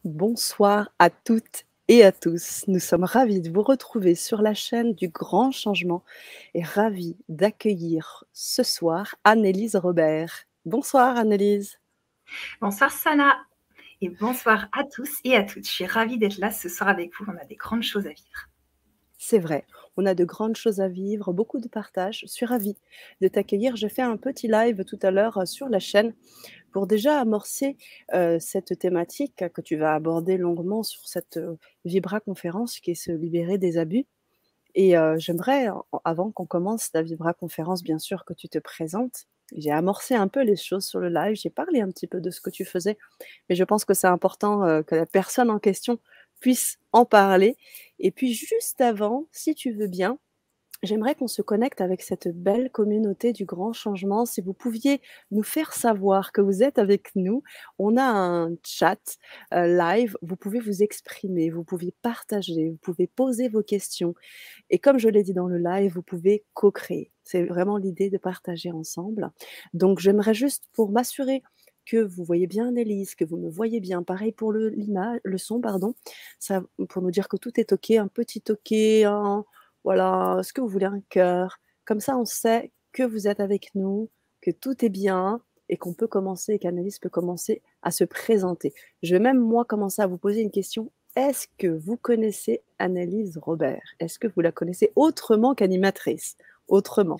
Bonsoir à toutes et à tous. Nous sommes ravis de vous retrouver sur la chaîne du Grand Changement et ravis d'accueillir ce soir Annelise Robert. Bonsoir Annelise. Bonsoir Sana et bonsoir à tous et à toutes. Je suis ravie d'être là ce soir avec vous. On a des grandes choses à vivre. C'est vrai, on a de grandes choses à vivre, beaucoup de partage. Je suis ravie de t'accueillir. J'ai fait un petit live tout à l'heure sur la chaîne pour déjà amorcer cette thématique que tu vas aborder longuement sur cette Vibra conférence qui est se libérer des abus. Et j'aimerais, avant qu'on commence la Vibra conférence, bien sûr, que tu te présentes. J'ai amorcé un peu les choses sur le live, j'ai parlé un petit peu de ce que tu faisais, mais je pense que c'est important que la personne en question puisse en parler. Et puis juste avant, si tu veux bien, j'aimerais qu'on se connecte avec cette belle communauté du grand changement. Si vous pouviez nous faire savoir que vous êtes avec nous, on a un chat live, vous pouvez vous exprimer, vous pouvez partager, vous pouvez poser vos questions. Et comme je l'ai dit dans le live, vous pouvez co-créer. C'est vraiment l'idée de partager ensemble. Donc j'aimerais juste pour m'assurer que vous voyez bien Annelise, que vous me voyez bien. Pareil pour l'image, le son, pardon. Ça, pour nous dire que tout est OK, un petit OK, voilà, ce que vous voulez, un cœur. Comme ça, on sait que vous êtes avec nous, que tout est bien et qu'on peut commencer, et qu'Annelise peut commencer à se présenter. Je vais même, moi, commencer à vous poser une question. Est-ce que vous connaissez Annelise Robert? Est-ce que vous la connaissez autrement qu'animatrice? Autrement.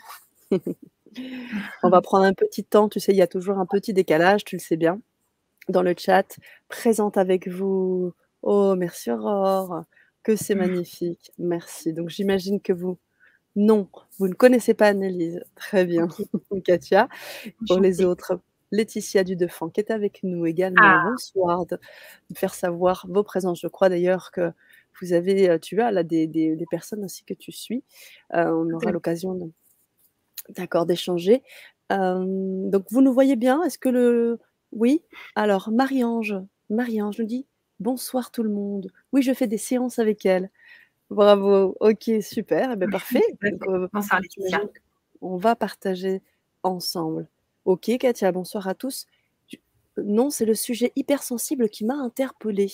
On va prendre un petit temps, tu sais, il y a toujours un petit décalage, tu le sais bien. Dans le chat, présente avec vous. Oh, merci Aurore, que c'est magnifique. Merci. Donc j'imagine que vous, non, vous ne connaissez pas Annelise. Très bien, Ok, Katia. Pour les enchantée. autres, Laetitia Dudefant qui est avec nous également. Ah, Bonsoir, de faire savoir vos présences. Je crois d'ailleurs que vous avez, tu as là des personnes aussi que tu suis. On tout aura à fait. l'occasion d'accord, d'échanger. Donc vous nous voyez bien? Est-ce que le oui? Alors Marie-Ange nous dit: «Bonsoir tout le monde. Oui, je fais des séances avec elle». Bravo, OK, super, et beh, parfait. Tout à Donc fait. Bonsoir Laetitia. j'imagine qu'on va partager ensemble. OK, Katia, bonsoir à tous. Tu non, c'est le sujet hypersensible qui m'a interpellée.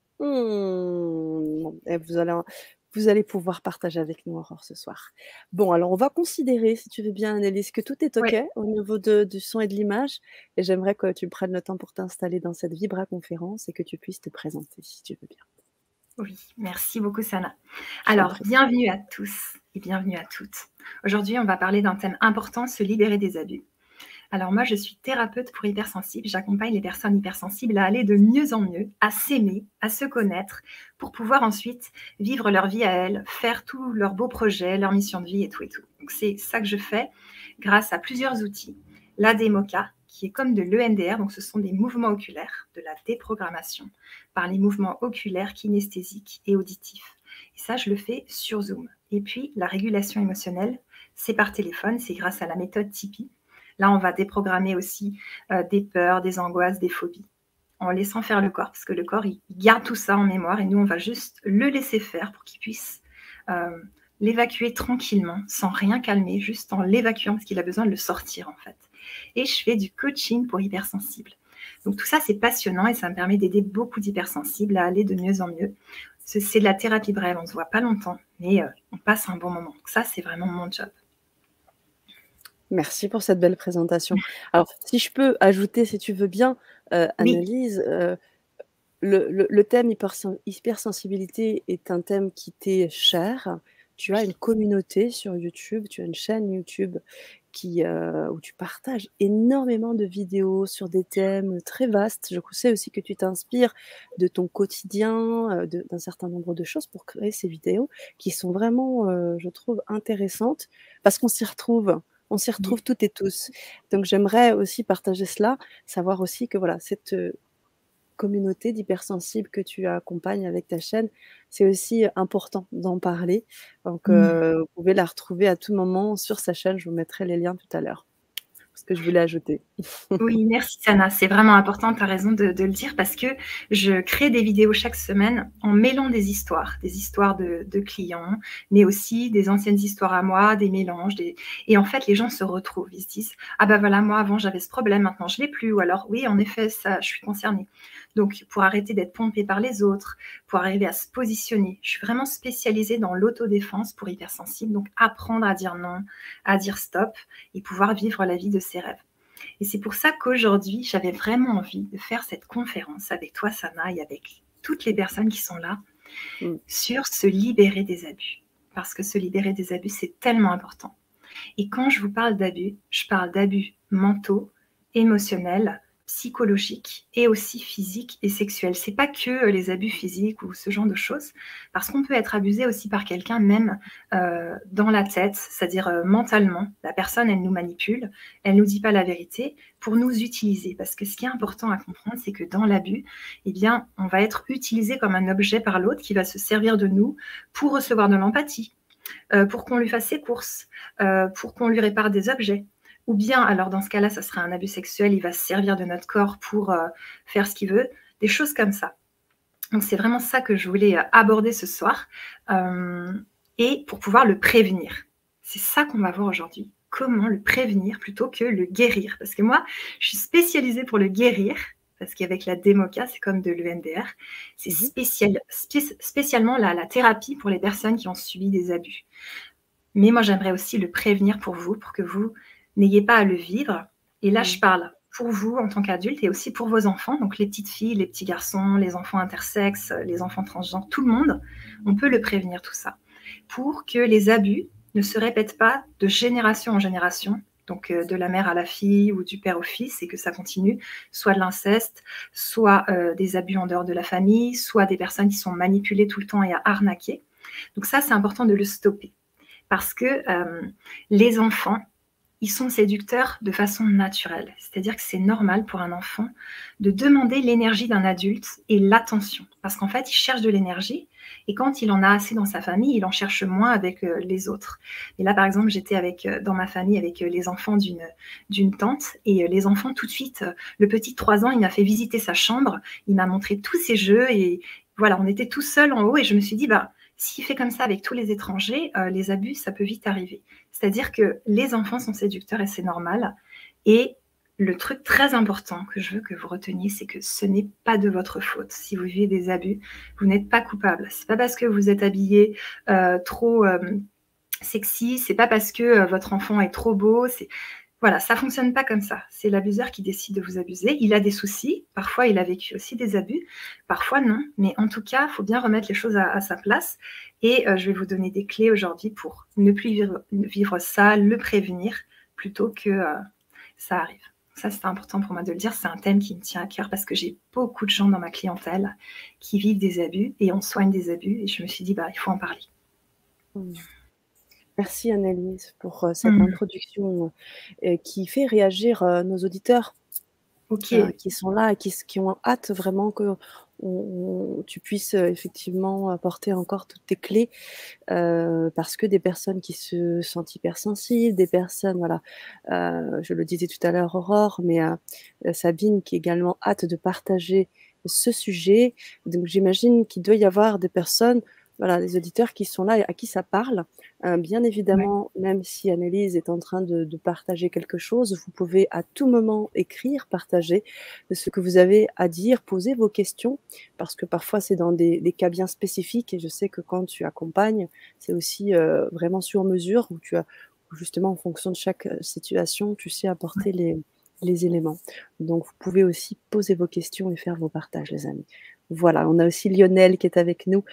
Bon, et vous allez pouvoir partager avec nous, Aurore, ce soir. Bon, alors on va considérer, si tu veux bien, Annelise, que tout est OK Oui, au niveau du son et de l'image, et j'aimerais que tu prennes le temps pour t'installer dans cette Vibra conférence et que tu puisses te présenter, si tu veux bien. oui. Merci beaucoup Sana. Je t'en Alors, prie. bienvenue à tous et bienvenue à toutes. Aujourd'hui, on va parler d'un thème important, se libérer des abus. Alors moi, je suis thérapeute pour hypersensibles. J'accompagne les personnes hypersensibles à aller de mieux en mieux, à s'aimer, à se connaître, pour pouvoir ensuite vivre leur vie à elles, faire tous leurs beaux projets, leur mission de vie et tout et tout. Donc c'est ça que je fais grâce à plusieurs outils. L'ADMOCA, qui est comme de l'EMDR, donc ce sont des mouvements oculaires, de la déprogrammation par les mouvements oculaires, kinesthésiques et auditifs. Et ça, je le fais sur Zoom. Et puis, la régulation émotionnelle, c'est par téléphone, c'est grâce à la méthode Tipeee. Là, on va déprogrammer aussi des peurs, des angoisses, des phobies, en laissant faire le corps, parce que le corps, il garde tout ça en mémoire, et nous, on va juste le laisser faire pour qu'il puisse l'évacuer tranquillement, sans rien calmer, juste en l'évacuant, parce qu'il a besoin de le sortir, en fait. Et je fais du coaching pour hypersensibles. Donc tout ça, c'est passionnant, et ça me permet d'aider beaucoup d'hypersensibles à aller de mieux en mieux. C'est de la thérapie brève, on ne se voit pas longtemps, mais on passe un bon moment. Donc ça, c'est vraiment mon job. Merci pour cette belle présentation. Alors, si je peux ajouter, si tu veux bien, Oui, Annelise, le thème hypersensibilité est un thème qui t'est cher. Tu as une communauté sur YouTube, tu as une chaîne YouTube où tu partages énormément de vidéos sur des thèmes très vastes. Je sais aussi que tu t'inspires de ton quotidien, d'un certain nombre de choses pour créer ces vidéos qui sont vraiment, je trouve intéressantes parce qu'on s'y retrouve. On s'y retrouve oui. toutes et tous. Donc j'aimerais aussi partager cela, savoir aussi que voilà, cette, communauté d'hypersensibles que tu accompagnes avec ta chaîne, c'est aussi important d'en parler. Donc, Mmh. vous pouvez la retrouver à tout moment sur sa chaîne. Je vous mettrai les liens tout à l'heure. Ce que je voulais ajouter. Oui, merci Sana, c'est vraiment important, tu as raison de le dire parce que je crée des vidéos chaque semaine en mêlant des histoires de clients, mais aussi des anciennes histoires à moi, des mélanges, et en fait, les gens se retrouvent. Ils se disent: «Ah bah voilà, moi avant j'avais ce problème, maintenant je l'ai plus» ou alors: «Oui, en effet, ça, je suis concernée». Donc pour arrêter d'être pompé par les autres, pour arriver à se positionner, je suis vraiment spécialisée dans l'autodéfense pour hypersensibles, donc apprendre à dire non, à dire stop et pouvoir vivre la vie de ses rêves. Et c'est pour ça qu'aujourd'hui, j'avais vraiment envie de faire cette conférence avec toi, Sana, et avec toutes les personnes qui sont là, Mmh. sur se libérer des abus. Parce que se libérer des abus, c'est tellement important. Et quand je vous parle d'abus, je parle d'abus mentaux, émotionnels, psychologiques et aussi physiques et sexuels. C'est pas que les abus physiques ou ce genre de choses, parce qu'on peut être abusé aussi par quelqu'un même dans la tête, c'est-à-dire mentalement. La personne, elle nous manipule, elle nous dit pas la vérité pour nous utiliser. Parce que ce qui est important à comprendre, c'est que dans l'abus, eh bien, on va être utilisé comme un objet par l'autre qui va se servir de nous pour recevoir de l'empathie, pour qu'on lui fasse ses courses, pour qu'on lui répare des objets. Ou bien, alors dans ce cas-là, ça serait un abus sexuel, il va se servir de notre corps pour faire ce qu'il veut, des choses comme ça. Donc c'est vraiment ça que je voulais aborder ce soir, et pour pouvoir le prévenir. C'est ça qu'on va voir aujourd'hui. Comment le prévenir plutôt que le guérir. Parce que moi, je suis spécialisée pour le guérir, parce qu'avec la DEMOCA, c'est comme de l'EMDR, c'est Mmh. spécialement la thérapie pour les personnes qui ont subi des abus. Mais moi, j'aimerais aussi le prévenir pour vous, pour que vous n'ayez pas à le vivre. Et là, je Mmh. parle pour vous en tant qu'adulte et aussi pour vos enfants, donc les petites filles, les petits garçons, les enfants intersexes, les enfants transgenres, tout le monde, on peut le prévenir tout ça, pour que les abus ne se répètent pas de génération en génération, donc de la mère à la fille ou du père au fils, et que ça continue, soit de l'inceste, soit des abus en dehors de la famille, soit des personnes qui sont manipulées tout le temps et à arnaquer. Donc ça, c'est important de le stopper. Parce que les enfants, ils sont séducteurs de façon naturelle. C'est-à-dire que c'est normal pour un enfant de demander l'énergie d'un adulte et l'attention. Parce qu'en fait, il cherche de l'énergie et quand il en a assez dans sa famille, il en cherche moins avec les autres. Et là, par exemple, j'étais dans ma famille avec les enfants d'une tante et les enfants, tout de suite, le petit de 3 ans, il m'a fait visiter sa chambre, il m'a montré tous ses jeux et voilà, on était tout seuls en haut et je me suis dit, bah, s'il fait comme ça avec tous les étrangers, les abus, ça peut vite arriver. C'est-à-dire que les enfants sont séducteurs et c'est normal. Et le truc très important que je veux que vous reteniez, c'est que ce n'est pas de votre faute. Si vous vivez des abus, vous n'êtes pas coupable. C'est pas parce que vous êtes habillé trop sexy, c'est pas parce que votre enfant est trop beau. Voilà, ça fonctionne pas comme ça. C'est l'abuseur qui décide de vous abuser. Il a des soucis. Parfois, il a vécu aussi des abus. Parfois, non. Mais en tout cas, il faut bien remettre les choses à sa place. Et je vais vous donner des clés aujourd'hui pour ne plus vivre ça, le prévenir, plutôt que ça arrive. Ça, c'est important pour moi de le dire. C'est un thème qui me tient à cœur parce que j'ai beaucoup de gens dans ma clientèle qui vivent des abus et on soigne des abus. Et je me suis dit, bah, il faut en parler. Mmh. Merci Annelise pour cette introduction qui fait réagir nos auditeurs Ok. qui sont là et qui ont hâte vraiment que tu puisses effectivement apporter encore toutes tes clés parce que des personnes qui se sentent hypersensibles, des personnes, voilà, je le disais tout à l'heure Aurore, mais Sabine qui également hâte de partager ce sujet. Donc j'imagine qu'il doit y avoir des personnes, voilà, des auditeurs qui sont là et à qui ça parle. Bien Ouais. évidemment, même si Annelise est en train de partager quelque chose, vous pouvez à tout moment écrire, partager ce que vous avez à dire, poser vos questions, parce que parfois c'est dans des cas bien spécifiques et je sais que quand tu accompagnes, c'est aussi, vraiment sur mesure où justement en fonction de chaque, situation, tu sais apporter les éléments. Donc vous pouvez aussi poser vos questions et faire vos partages les amis. Voilà, on a aussi Lionel qui est avec nous,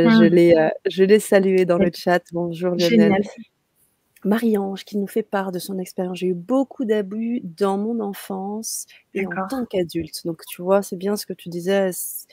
je l'ai salué dans le chat. Bonjour Lionel. Génial. Marie-Ange qui nous fait part de son expérience. J'ai eu beaucoup d'abus dans mon enfance et en D'accord. tant qu'adulte. Donc tu vois, c'est bien ce que tu disais,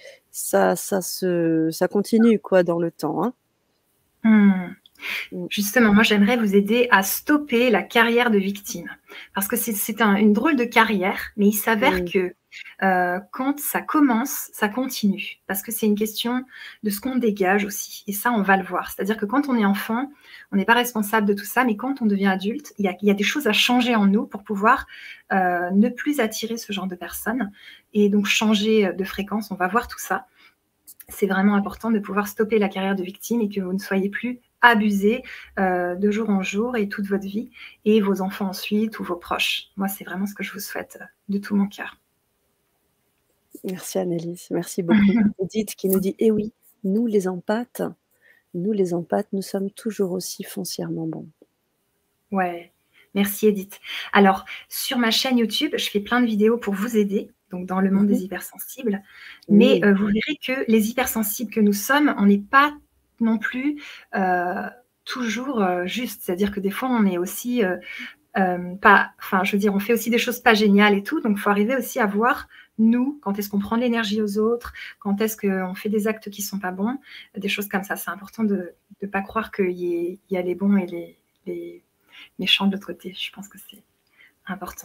ça continue quoi dans le temps, hein. Mmh. Mmh. Justement, moi, j'aimerais vous aider à stopper la carrière de victime. Parce que c'est une drôle de carrière, mais il s'avère Mmh. que quand ça commence, ça continue. Parce que c'est une question de ce qu'on dégage aussi. Et ça, on va le voir. C'est-à-dire que quand on est enfant, on n'est pas responsable de tout ça, mais quand on devient adulte, il y a des choses à changer en nous pour pouvoir ne plus attirer ce genre de personnes et donc changer de fréquence. On va voir tout ça. C'est vraiment important de pouvoir stopper la carrière de victime et que vous ne soyez plus abusé de jour en jour et toute votre vie, et vos enfants ensuite ou vos proches. Moi, c'est vraiment ce que je vous souhaite de tout mon cœur. Merci Annelise, merci beaucoup. Edith qui nous dit: «Eh oui, nous les empathes, nous sommes toujours aussi foncièrement bons». Ouais, merci Edith. Alors, sur ma chaîne YouTube, je fais plein de vidéos pour vous aider, donc dans le monde Mmh. des hypersensibles. Mais Oui, vous verrez que les hypersensibles que nous sommes, on n'est pas non plus toujours juste. C'est-à-dire que des fois, on est aussi pas, enfin, je veux dire, on fait aussi des choses pas géniales et tout. Donc, il faut arriver aussi à voir, nous, quand est-ce qu'on prend de l'énergie aux autres, quand est-ce qu'on fait des actes qui sont pas bons, des choses comme ça. C'est important de ne pas croire qu'il y a les bons et les méchants de l'autre côté. Je pense que c'est important.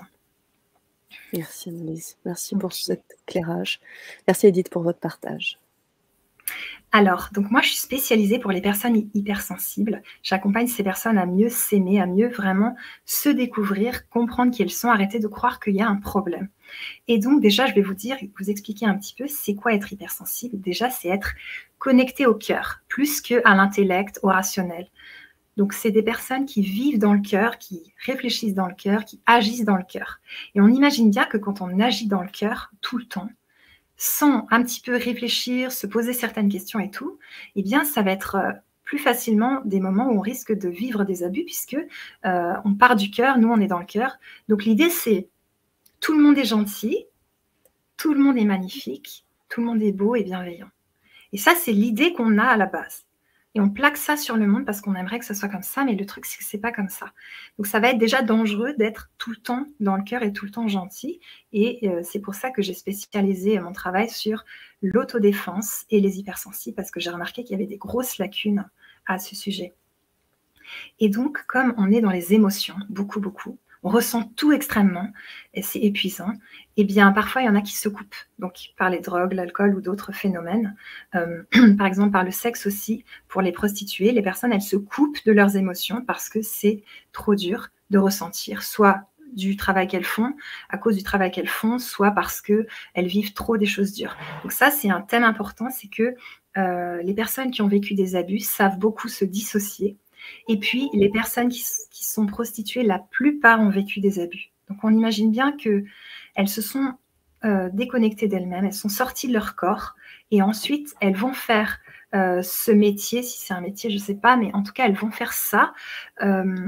merci Annelise, merci pour Ok. cet éclairage. Merci Edith pour votre partage. Alors, donc moi, je suis spécialisée pour les personnes hypersensibles. J'accompagne ces personnes à mieux s'aimer, à mieux vraiment se découvrir, comprendre qui elles sont, arrêter de croire qu'il y a un problème. Et donc, déjà, je vais vous expliquer un petit peu c'est quoi être hypersensible. Déjà, c'est être connecté au cœur, plus qu'à l'intellect, au rationnel. Donc, c'est des personnes qui vivent dans le cœur, qui réfléchissent dans le cœur, qui agissent dans le cœur. Et on imagine bien que quand on agit dans le cœur tout le temps, sans un petit peu réfléchir, se poser certaines questions et tout, eh bien, ça va être plus facilement des moments où on risque de vivre des abus puisque on part du cœur, nous, on est dans le cœur. Donc, l'idée, c'est tout le monde est gentil, tout le monde est magnifique, tout le monde est beau et bienveillant. Et ça, c'est l'idée qu'on a à la base. Et on plaque ça sur le monde parce qu'on aimerait que ce soit comme ça, mais le truc, c'est que c'est pas comme ça. Donc, ça va être déjà dangereux d'être tout le temps dans le cœur et tout le temps gentil. Et c'est pour ça que j'ai spécialisé mon travail sur l'autodéfense et les hypersensibles, parce que j'ai remarqué qu'il y avait des grosses lacunes à ce sujet. Et donc, comme on est dans les émotions, beaucoup, beaucoup, on ressent tout extrêmement, et c'est épuisant, et bien parfois il y en a qui se coupent, donc par les drogues, l'alcool ou d'autres phénomènes, par exemple par le sexe aussi, pour les prostituées, les personnes elles se coupent de leurs émotions parce que c'est trop dur de ressentir, soit du travail qu'elles font, à cause du travail qu'elles font, soit parce qu'elles vivent trop des choses dures. Donc ça c'est un thème important, c'est que les personnes qui ont vécu des abus savent beaucoup se dissocier. Et puis, les personnes qui sont prostituées, la plupart ont vécu des abus. Donc, on imagine bien qu'elles se sont déconnectées d'elles-mêmes, elles sont sorties de leur corps, et ensuite, elles vont faire ce métier, si c'est un métier, je ne sais pas, mais en tout cas, elles vont faire ça euh,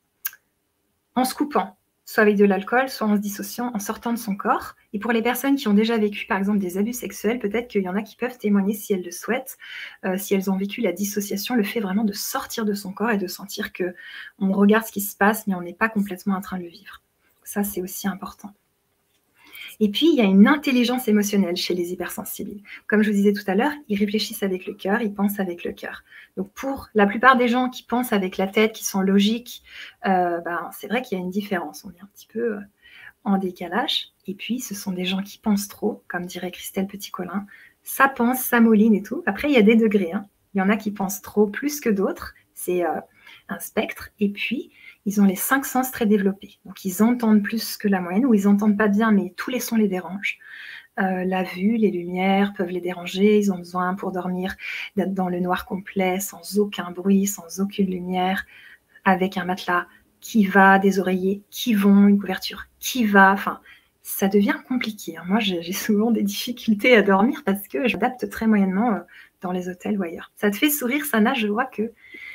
en se coupant, soit avec de l'alcool, soit en se dissociant, en sortant de son corps. Et pour les personnes qui ont déjà vécu, par exemple, des abus sexuels, peut-être qu'il y en a qui peuvent témoigner si elles le souhaitent, si elles ont vécu la dissociation, le fait vraiment de sortir de son corps et de sentir qu'on regarde ce qui se passe, mais on n'est pas complètement en train de le vivre. Ça, c'est aussi important. Et puis, il y a une intelligence émotionnelle chez les hypersensibles. Comme je vous disais tout à l'heure, ils réfléchissent avec le cœur, ils pensent avec le cœur. Donc, pour la plupart des gens qui pensent avec la tête, qui sont logiques, c'est vrai qu'il y a une différence. On est un petit peu en décalage. Et puis, ce sont des gens qui pensent trop, comme dirait Christelle Petit-Colin. Ça pense, ça mouline et tout. Après, il y a des degrés. Il y en a qui pensent trop plus que d'autres. C'est un spectre. Et puis, ils ont les 5 sens très développés. Donc, ils entendent plus que la moyenne, ou ils n'entendent pas bien, mais tous les sons les dérangent. La vue, les lumières peuvent les déranger. Ils ont besoin, pour dormir, d'être dans le noir complet, sans aucun bruit, sans aucune lumière, avec un matelas qui va, des oreillers qui vont, une couverture qui va. Enfin, ça devient compliqué. Moi, j'ai souvent des difficultés à dormir parce que j'adapte très moyennement dans les hôtels ou ailleurs. Ça te fait sourire, Sana? Je vois que...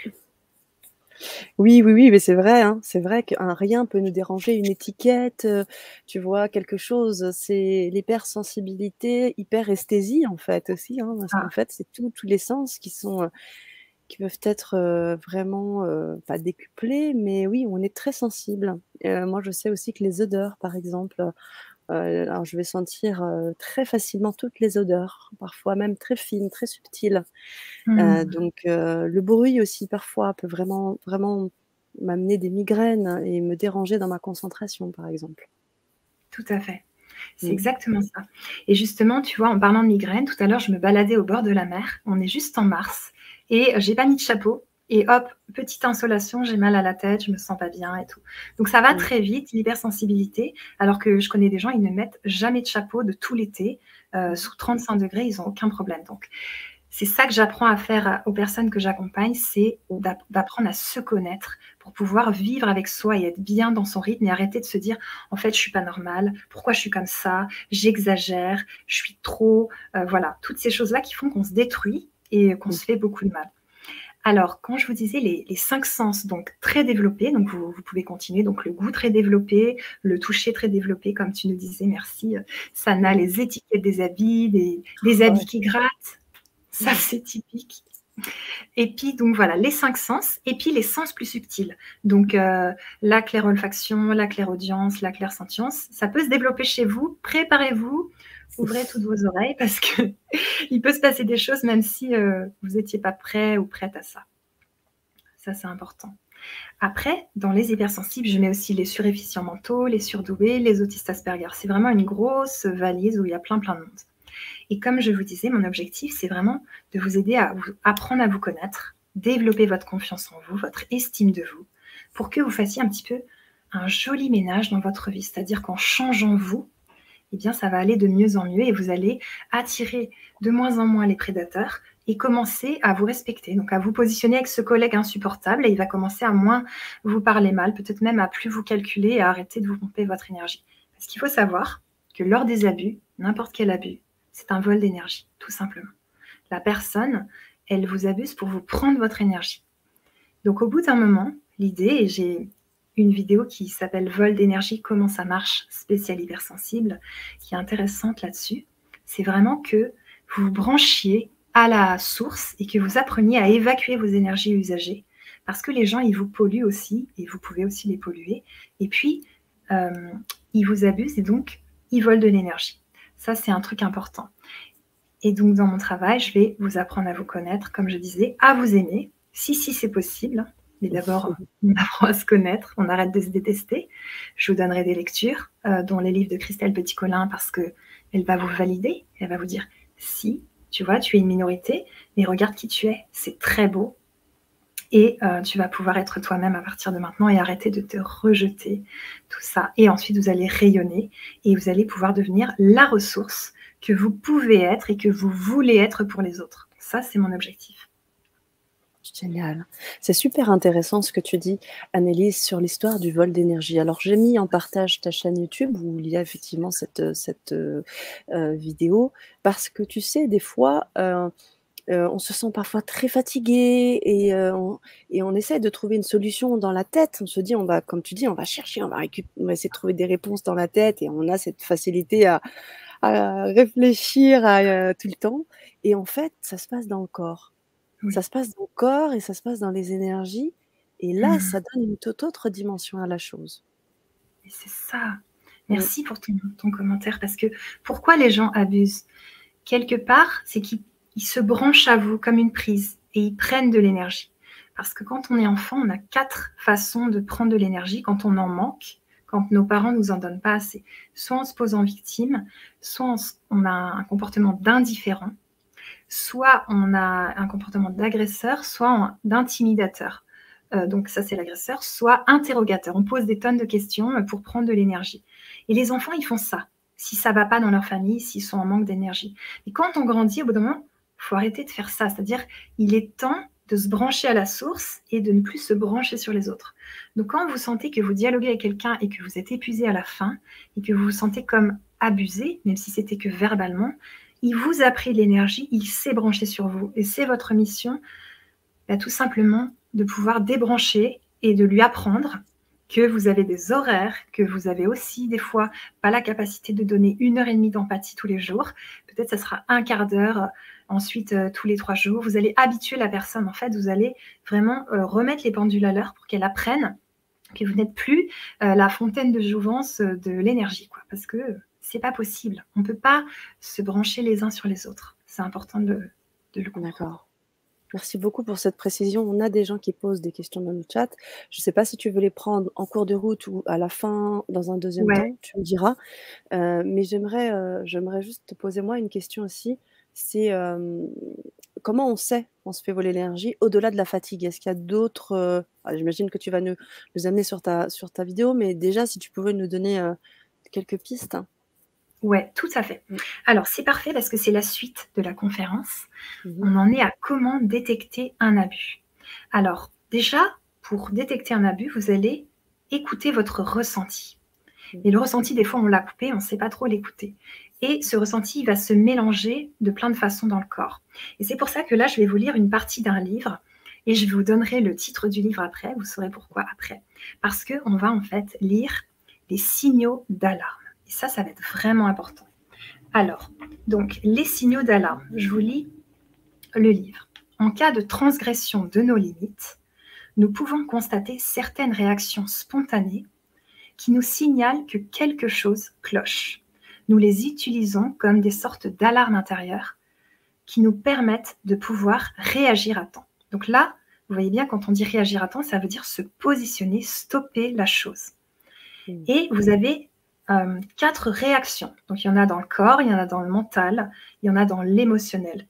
Oui, oui, oui, mais c'est vrai, hein, c'est vrai qu'un rien peut nous déranger, une étiquette, tu vois, quelque chose, c'est l'hypersensibilité, hyperesthésie en fait aussi, hein, parce qu'en Ah, fait, c'est tous les sens qui sont, qui peuvent être, vraiment, pas décuplés, mais oui, on est très sensible. Moi, je sais aussi que les odeurs, par exemple, alors je vais sentir, très facilement toutes les odeurs, parfois même très fines, très subtiles. Le bruit aussi parfois peut vraiment m'amener des migraines et me déranger dans ma concentration, par exemple. tout à fait. C'est Mmh. exactement ça. Et justement, tu vois, en parlant de migraine, tout à l'heure, je me baladais au bord de la mer. On est juste en mars et j'ai pas mis de chapeau. Et hop, petite insolation, j'ai mal à la tête, je me sens pas bien et tout. Donc ça va Mmh. très vite, l'hypersensibilité, alors que je connais des gens, ils ne mettent jamais de chapeau de tout l'été. Mmh. Sous 35 degrés, ils ont aucun problème. Donc c'est ça que j'apprends à faire aux personnes que j'accompagne, c'est d'apprendre à se connaître pour pouvoir vivre avec soi et être bien dans son rythme et arrêter de se dire en fait je suis pas normale, pourquoi je suis comme ça, j'exagère, je suis trop, voilà, toutes ces choses-là qui font qu'on se détruit et qu'on Mmh. se fait beaucoup de mal. Alors, quand je vous disais les 5 sens, donc très développés, donc vous pouvez continuer, donc le goût très développé, le toucher très développé, comme tu nous disais, merci, Sana, Mmh. les étiquettes des habits, des Ah habits ouais. qui grattent, ça Mmh. c'est typique. Et puis donc voilà, les 5 sens et puis les sens plus subtils. Donc la clairolfaction, la clairaudience, la clairsentience, ça peut se développer chez vous. Préparez-vous, ouvrez toutes vos oreilles parce que il peut se passer des choses même si, vous étiez pas prêt ou prête à ça. Ça, c'est important. Après, dans les hypersensibles, je mets aussi les suréfficients mentaux, les surdoués, les autistes Asperger. C'est vraiment une grosse valise où il y a plein, plein de monde. Et comme je vous disais, mon objectif, c'est vraiment de vous aider à apprendre à vous connaître, développer votre confiance en vous, votre estime de vous, pour que vous fassiez un petit peu un joli ménage dans votre vie. C'est-à-dire qu'en changeant vous, eh bien, ça va aller de mieux en mieux et vous allez attirer de moins en moins les prédateurs et commencer à vous respecter, donc à vous positionner avec ce collègue insupportable et il va commencer à moins vous parler mal, peut-être même à plus vous calculer et à arrêter de vous pomper votre énergie. Parce qu'il faut savoir que lors des abus, n'importe quel abus, c'est un vol d'énergie, tout simplement. La personne, elle vous abuse pour vous prendre votre énergie. Donc au bout d'un moment, l'idée, et j'ai une vidéo qui s'appelle Vol d'énergie, comment ça marche, spécial hypersensible, qui est intéressante là-dessus, c'est vraiment que vous vous branchiez à la source et que vous appreniez à évacuer vos énergies usagées. Parce que les gens, ils vous polluent aussi, et vous pouvez aussi les polluer. Et puis, euh, ils vous abusent et donc, ils volent de l'énergie. Ça, c'est un truc important. Et donc, dans mon travail, je vais vous apprendre à vous connaître, comme je disais, à vous aimer, si c'est possible. Mais d'abord, on apprend à se connaître, on arrête de se détester. Je vous donnerai des lectures, dont les livres de Christelle Petit-Colin, parce qu'elle va vous valider. Elle va vous dire, si, tu vois, tu es une minorité, mais regarde qui tu es, c'est très beau. Et tu vas pouvoir être toi-même à partir de maintenant et arrêter de te rejeter, tout ça. Et ensuite, vous allez rayonner et vous allez pouvoir devenir la ressource que vous pouvez être et que vous voulez être pour les autres. Ça, c'est mon objectif. Génial. C'est super intéressant ce que tu dis, Annelise, sur l'histoire du vol d'énergie. Alors, j'ai mis en partage ta chaîne YouTube où il y a effectivement cette vidéo parce que tu sais, des fois, on se sent parfois très fatigué et on essaie de trouver une solution dans la tête. On se dit, on va, comme tu dis, on va chercher, on va essayer de trouver des réponses dans la tête et on a cette facilité à réfléchir tout le temps. Et en fait, ça se passe dans le corps. Ça Oui. se passe dans le corps et ça se passe dans les énergies. Et là, Mmh. ça donne une toute autre dimension à la chose. Et c'est ça. Mmh. Merci pour ton commentaire parce que pourquoi les gens abusent? Quelque part, c'est qu'ils se branchent à vous comme une prise et ils prennent de l'énergie. Parce que quand on est enfant, on a 4 façons de prendre de l'énergie quand on en manque, quand nos parents nous en donnent pas assez. Soit on se pose en victime, soit on a un comportement d'indifférent, soit on a un comportement d'agresseur, soit d'intimidateur. Donc ça, c'est l'agresseur, soit interrogateur. On pose des tonnes de questions pour prendre de l'énergie. Et les enfants, ils font ça. Si ça va pas dans leur famille, s'ils sont en manque d'énergie. Et quand on grandit, au bout d'un moment, il faut arrêter de faire ça. C'est-à-dire, il est temps de se brancher à la source et de ne plus se brancher sur les autres. Donc quand vous sentez que vous dialoguez avec quelqu'un et que vous êtes épuisé à la fin et que vous vous sentez comme abusé, même si c'était que verbalement, il vous a pris de l'énergie, il s'est branché sur vous. Et c'est votre mission, tout simplement, de pouvoir débrancher et de lui apprendre que vous avez des horaires, que vous avez aussi des fois pas la capacité de donner 1 heure et demie d'empathie tous les jours. Peut-être ça sera un quart d'heure, ensuite tous les 3 jours. Vous allez habituer la personne, en fait, vous allez vraiment remettre les pendules à l'heure pour qu'elle apprenne que vous n'êtes plus la fontaine de jouvence de l'énergie, quoi, parce que c'est pas possible. On ne peut pas se brancher les uns sur les autres. C'est important de le comprendre. D'accord. Merci beaucoup pour cette précision. On a des gens qui posent des questions dans le chat. Je ne sais pas si tu veux les prendre en cours de route ou à la fin, dans un deuxième Ouais, temps, tu me diras. Mais j'aimerais juste te poser moi une question aussi. C'est, comment on sait qu'on se fait voler l'énergie au-delà de la fatigue? Est-ce qu'il y a d'autres, j'imagine que tu vas nous amener sur ta vidéo, mais déjà si tu pouvais nous donner, quelques pistes? ouais, tout à fait. Mmh. Alors, c'est parfait parce que c'est la suite de la conférence. Mmh. On en est à comment détecter un abus. Alors, déjà, pour détecter un abus, vous allez écouter votre ressenti. Mmh. Et le ressenti, des fois, on l'a coupé, on ne sait pas trop l'écouter. Et ce ressenti, il va se mélanger de plein de façons dans le corps. Et c'est pour ça que là, je vais vous lire une partie d'un livre et je vous donnerai le titre du livre après, vous saurez pourquoi après. Parce qu'on va en fait lire les signaux d'alarme. Et ça va être vraiment important. Alors, donc, les signaux d'alarme, je vous lis le livre. En cas de transgression de nos limites, nous pouvons constater certaines réactions spontanées qui nous signalent que quelque chose cloche. Nous les utilisons comme des sortes d'alarmes intérieures qui nous permettent de pouvoir réagir à temps. Donc là, vous voyez bien, quand on dit réagir à temps, ça veut dire se positionner, stopper la chose. Mmh. Et vous avez 4 réactions. Donc il y en a dans le corps, il y en a dans le mental, il y en a dans l'émotionnel.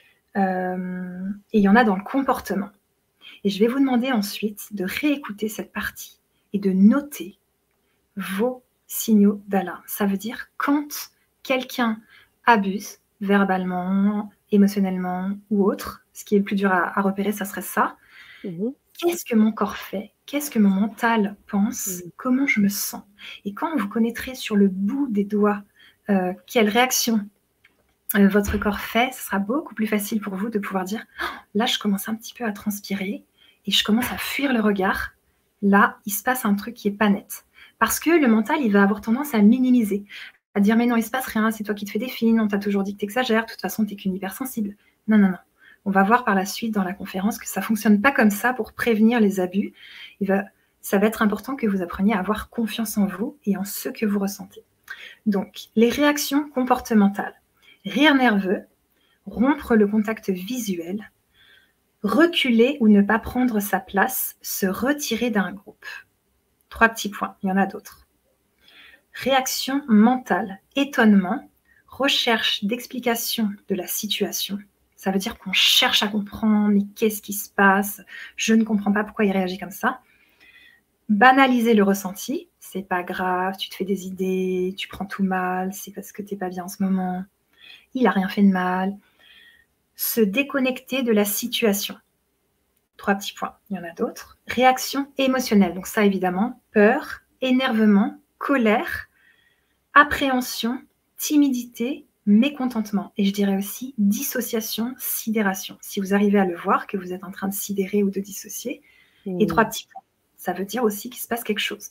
Et il y en a dans le comportement. Et je vais vous demander ensuite de réécouter cette partie et de noter vos signaux d'alarme. Ça veut dire quand quelqu'un abuse verbalement, émotionnellement ou autre, ce qui est le plus dur à repérer, ça serait ça. Mmh. Qu'est-ce que mon corps fait? Qu'est-ce que mon mental pense? Mmh. Comment je me sens? Et quand vous connaîtrez sur le bout des doigts quelle réaction votre corps fait, ce sera beaucoup plus facile pour vous de pouvoir dire oh, là, je commence un petit peu à transpirer et je commence à fuir le regard. Là, il se passe un truc qui n'est pas net. Parce que le mental, il va avoir tendance à minimiser, à dire mais non, il se passe rien, c'est toi qui te fais des films, on t'a toujours dit que tu exagères, de toute façon, tu n'es qu'une hypersensible. Non, non, non. On va voir par la suite dans la conférence que ça ne fonctionne pas comme ça pour prévenir les abus. Ça va être important que vous appreniez à avoir confiance en vous et en ce que vous ressentez. Donc, les réactions comportementales. Rire nerveux, rompre le contact visuel, reculer ou ne pas prendre sa place, se retirer d'un groupe. 3 petits points, il y en a d'autres. Réaction mentale, étonnement, recherche d'explication de la situation. Ça veut dire qu'on cherche à comprendre, mais qu'est-ce qui se passe? Je ne comprends pas pourquoi il réagit comme ça. Banaliser le ressenti, c'est pas grave, tu te fais des idées, tu prends tout mal, c'est parce que t'es pas bien en ce moment. Il n'a rien fait de mal. Se déconnecter de la situation. 3 petits points, il y en a d'autres. Réaction émotionnelle, donc ça évidemment, peur, énervement, colère, appréhension, timidité, mécontentement. Et je dirais aussi dissociation, sidération. Si vous arrivez à le voir, que vous êtes en train de sidérer ou de dissocier. Et 3 Mmh. petits points, ça veut dire aussi qu'il se passe quelque chose.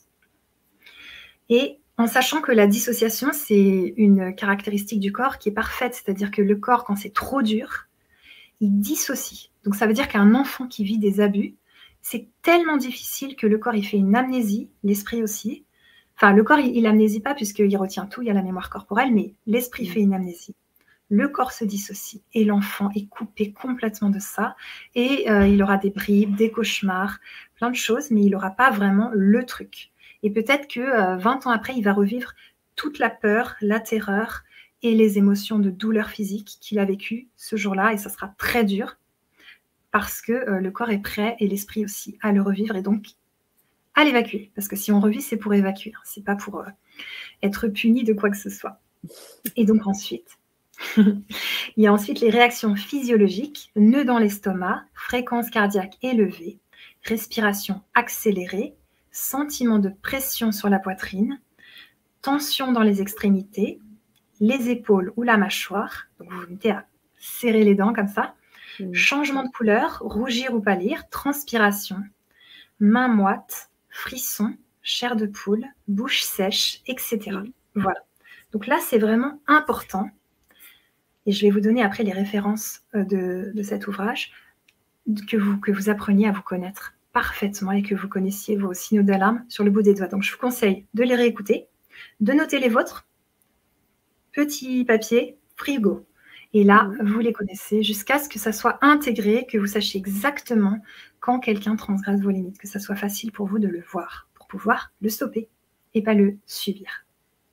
Et en sachant que la dissociation, c'est une caractéristique du corps qui est parfaite, c'est-à-dire que le corps, quand c'est trop dur, il dissocie. Donc ça veut dire qu'un enfant qui vit des abus, c'est tellement difficile que le corps, il fait une amnésie, l'esprit aussi. Enfin, le corps, il amnésie pas puisqu'il retient tout, il y a la mémoire corporelle, mais l'esprit fait une amnésie. Le corps se dissocie et l'enfant est coupé complètement de ça et il aura des bribes, des cauchemars, plein de choses, mais il n'aura pas vraiment le truc. Et peut-être que 20 ans après, il va revivre toute la peur, la terreur et les émotions de douleur physique qu'il a vécues ce jour-là et ça sera très dur parce que le corps est prêt et l'esprit aussi à le revivre et donc à l'évacuer. Parce que si on revit, c'est pour évacuer, hein. C'est pas pour être puni de quoi que ce soit. Et donc ensuite, il y a ensuite les réactions physiologiques, nœud dans l'estomac, fréquence cardiaque élevée, respiration accélérée, sentiment de pression sur la poitrine, tension dans les extrémités, les épaules ou la mâchoire. Donc vous vous mettez à serrer les dents comme ça. Mmh. Changement de couleur, rougir ou pâlir, transpiration, mains moites, frissons, chair de poule, bouche sèche, etc. Mmh. Voilà. Donc là, c'est vraiment important. Et je vais vous donner après les références de cet ouvrage, que vous appreniez à vous connaître parfaitement et que vous connaissiez vos signaux d'alarme sur le bout des doigts. Donc je vous conseille de les réécouter, de noter les vôtres, petit papier, frigo. Et là, Mmh. vous les connaissez jusqu'à ce que ça soit intégré, que vous sachiez exactement quand quelqu'un transgresse vos limites, que ça soit facile pour vous de le voir, pour pouvoir le stopper et pas le subir.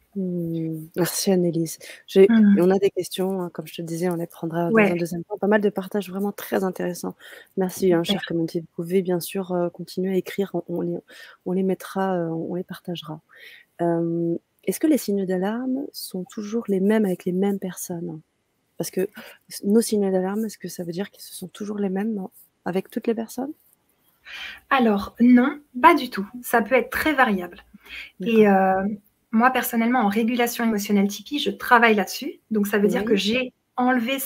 Merci Annelise. Mmh. On a des questions, hein, comme je te disais, on les prendra dans Ouais, un deuxième temps. Pas mal de partages vraiment très intéressants. Merci, hein, super. chère communauté. Vous pouvez bien sûr, continuer à écrire, on les mettra, on les partagera. Est-ce que les signaux d'alarme sont toujours les mêmes avec les mêmes personnes? Parce que nos signaux d'alarme, est-ce que ça veut dire qu'ils se sont toujours les mêmes avec toutes les personnes? Alors non, pas du tout. Ça peut être très variable et D'accord. moi personnellement en régulation émotionnelle Tipeee, je travaille là-dessus. Donc ça veut dire que Oui. j'ai enlevé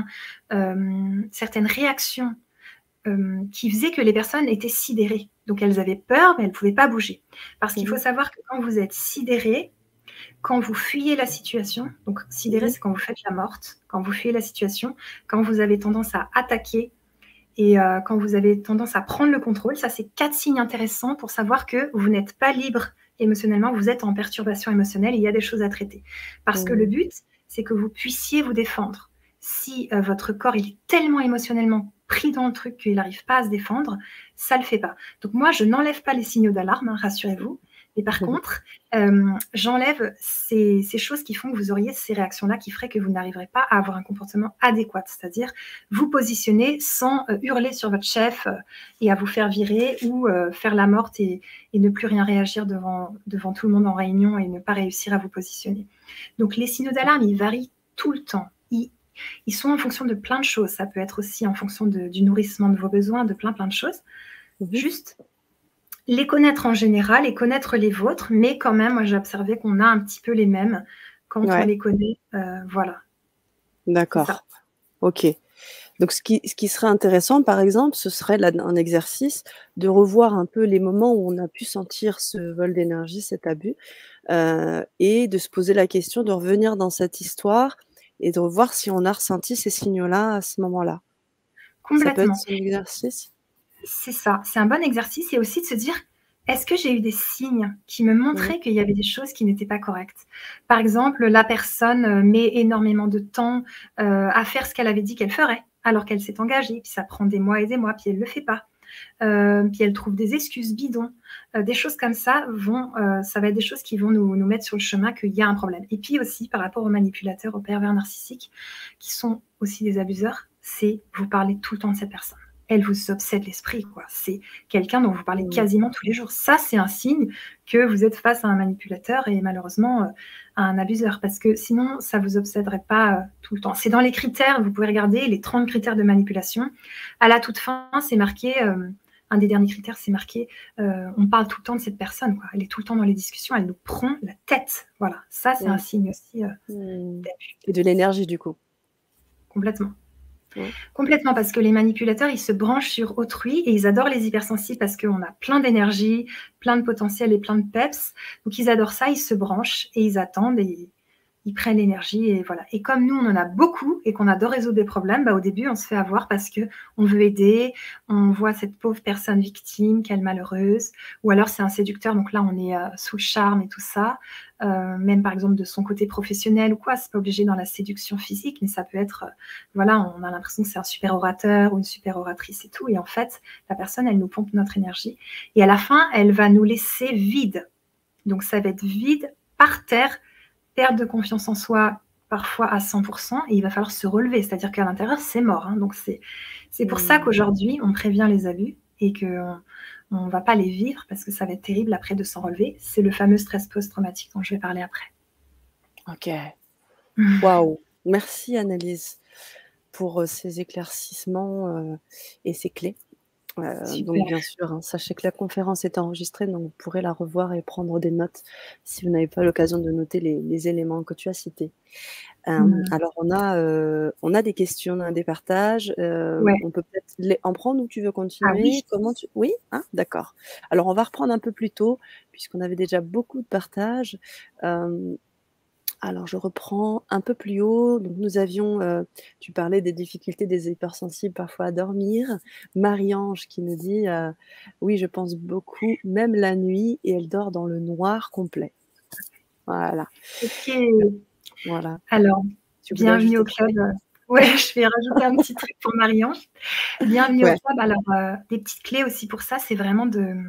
certaines réactions, qui faisaient que les personnes étaient sidérées. Donc elles avaient peur, mais elles ne pouvaient pas bouger. Parce qu'il faut Mmh. savoir que quand vous êtes sidéré, quand vous fuyez la situation, donc sidéré, Mmh. c'est quand vous faites la morte, quand vous fuyez la situation, quand vous avez tendance à attaquer et quand vous avez tendance à prendre le contrôle, ça c'est 4 signes intéressants pour savoir que vous n'êtes pas libre émotionnellement, vous êtes en perturbation émotionnelle et il y a des choses à traiter. Parce que le Mmh. but, c'est que vous puissiez vous défendre. Si votre corps il est tellement émotionnellement pris dans le truc qu'il n'arrive pas à se défendre, ça ne le fait pas. Donc moi, je n'enlève pas les signaux d'alarme, hein, rassurez-vous. Mais par contre, j'enlève ces choses qui font que vous auriez ces réactions-là qui feraient que vous n'arriverez pas à avoir un comportement adéquat, c'est-à-dire vous positionner sans hurler sur votre chef et à vous faire virer ou faire la morte et ne plus rien réagir devant tout le monde en réunion et ne pas réussir à vous positionner. Donc les signaux d'alarme, ils varient tout le temps. Ils sont en fonction de plein de choses. Ça peut être aussi en fonction du nourrissement de vos besoins, de plein de choses. Mmh. Juste les connaître en général et connaître les vôtres, mais quand même, moi j'ai observé qu'on a un petit peu les mêmes quand on Ouais, les connaît. Voilà, c'est ça. d'accord. OK. Donc ce qui serait intéressant, par exemple, ce serait là un exercice de revoir un peu les moments où on a pu sentir ce vol d'énergie, cet abus, et de se poser la question de revenir dans cette histoire et de revoir si on a ressenti ces signaux-là à ce moment-là. Ça peut être Complètement. un exercice? C'est ça, c'est un bon exercice et aussi de se dire: «Est-ce que j'ai eu des signes qui me Mmh. montraient qu'il y avait des choses qui n'étaient pas correctes?» Par exemple, la personne, met énormément de temps, à faire ce qu'elle avait dit qu'elle ferait, alors qu'elle s'est engagée, puis ça prend des mois et des mois, puis elle le fait pas. Puis elle trouve des excuses bidons. Des choses comme ça ça va être des choses qui vont nous mettre sur le chemin qu'il y a un problème. Et puis aussi par rapport aux manipulateurs, aux pervers narcissiques, qui sont aussi des abuseurs, c'est vous parlez tout le temps de cette personne. Elle vous obsède l'esprit, quoi. C'est quelqu'un dont vous parlez Mmh. quasiment tous les jours. Ça, c'est un signe que vous êtes face à un manipulateur et malheureusement, à un abuseur. Parce que sinon, ça vous obséderait pas, tout le temps. C'est dans les critères, vous pouvez regarder les 30 critères de manipulation. À la toute fin, c'est marqué, un des derniers critères, c'est marqué, on parle tout le temps de cette personne, quoi. Elle est tout le temps dans les discussions, elle nous prend la tête. Voilà, ça, c'est un Mmh. signe aussi, Mmh. d'abus, Et de l'énergie du coup? complètement. Ouais. Complètement, parce que les manipulateurs, ils se branchent sur autrui et ils adorent les hypersensibles parce qu'on a plein d'énergie, plein de potentiel et plein de peps. Donc ils adorent ça, ils se branchent et ils attendent et ils prennent l'énergie et voilà. Et comme nous, on en a beaucoup et qu'on adore résoudre des problèmes, bah, au début, on se fait avoir parce que on veut aider, on voit cette pauvre personne victime, quelle malheureuse, ou alors c'est un séducteur, donc là, on est sous le charme et tout ça. Même par exemple de son côté professionnel ou quoi, c'est pas obligé dans la séduction physique, mais ça peut être, voilà, on a l'impression que c'est un super orateur ou une super oratrice et tout. Et en fait, la personne, elle nous pompe notre énergie et à la fin, elle va nous laisser vide. Donc ça va être vide par terre, perte de confiance en soi, parfois à 100%, et il va falloir se relever. C'est-à-dire qu'à l'intérieur, c'est mort, hein. Donc c'est pour ça Mmh. qu'aujourd'hui, on prévient les abus et qu'on ne va pas les vivre parce que ça va être terrible après de s'en relever. C'est le fameux stress post-traumatique dont je vais parler après. OK. Waouh! Merci Annelise pour, ces éclaircissements, et ces clés. Donc Super. bien sûr, hein, sachez que la conférence est enregistrée, donc vous pourrez la revoir et prendre des notes si vous n'avez pas l'occasion de noter les éléments que tu as cités. Mmh. Alors on a des questions, on a des partages, Ouais. on peut peut-être en prendre ou tu veux Ah oui, continuer? Comment tu oui? Ah d'accord. Alors on va reprendre un peu plus tôt puisqu'on avait déjà beaucoup de partages. Hem alors je reprends un peu plus haut, donc nous avions, tu parlais des difficultés des hypersensibles parfois à dormir. Marie-Ange qui nous dit, «Oui, je pense beaucoup, même la nuit et elle dort dans le noir complet». Voilà, OK. voilà. Alors, Tu voulais bienvenue ajouter au quelque club, chose? Ouais, je vais rajouter un petit truc pour Marie-Ange. Bienvenue au Ouais. club. Alors, des petites clés aussi pour ça, c'est vraiment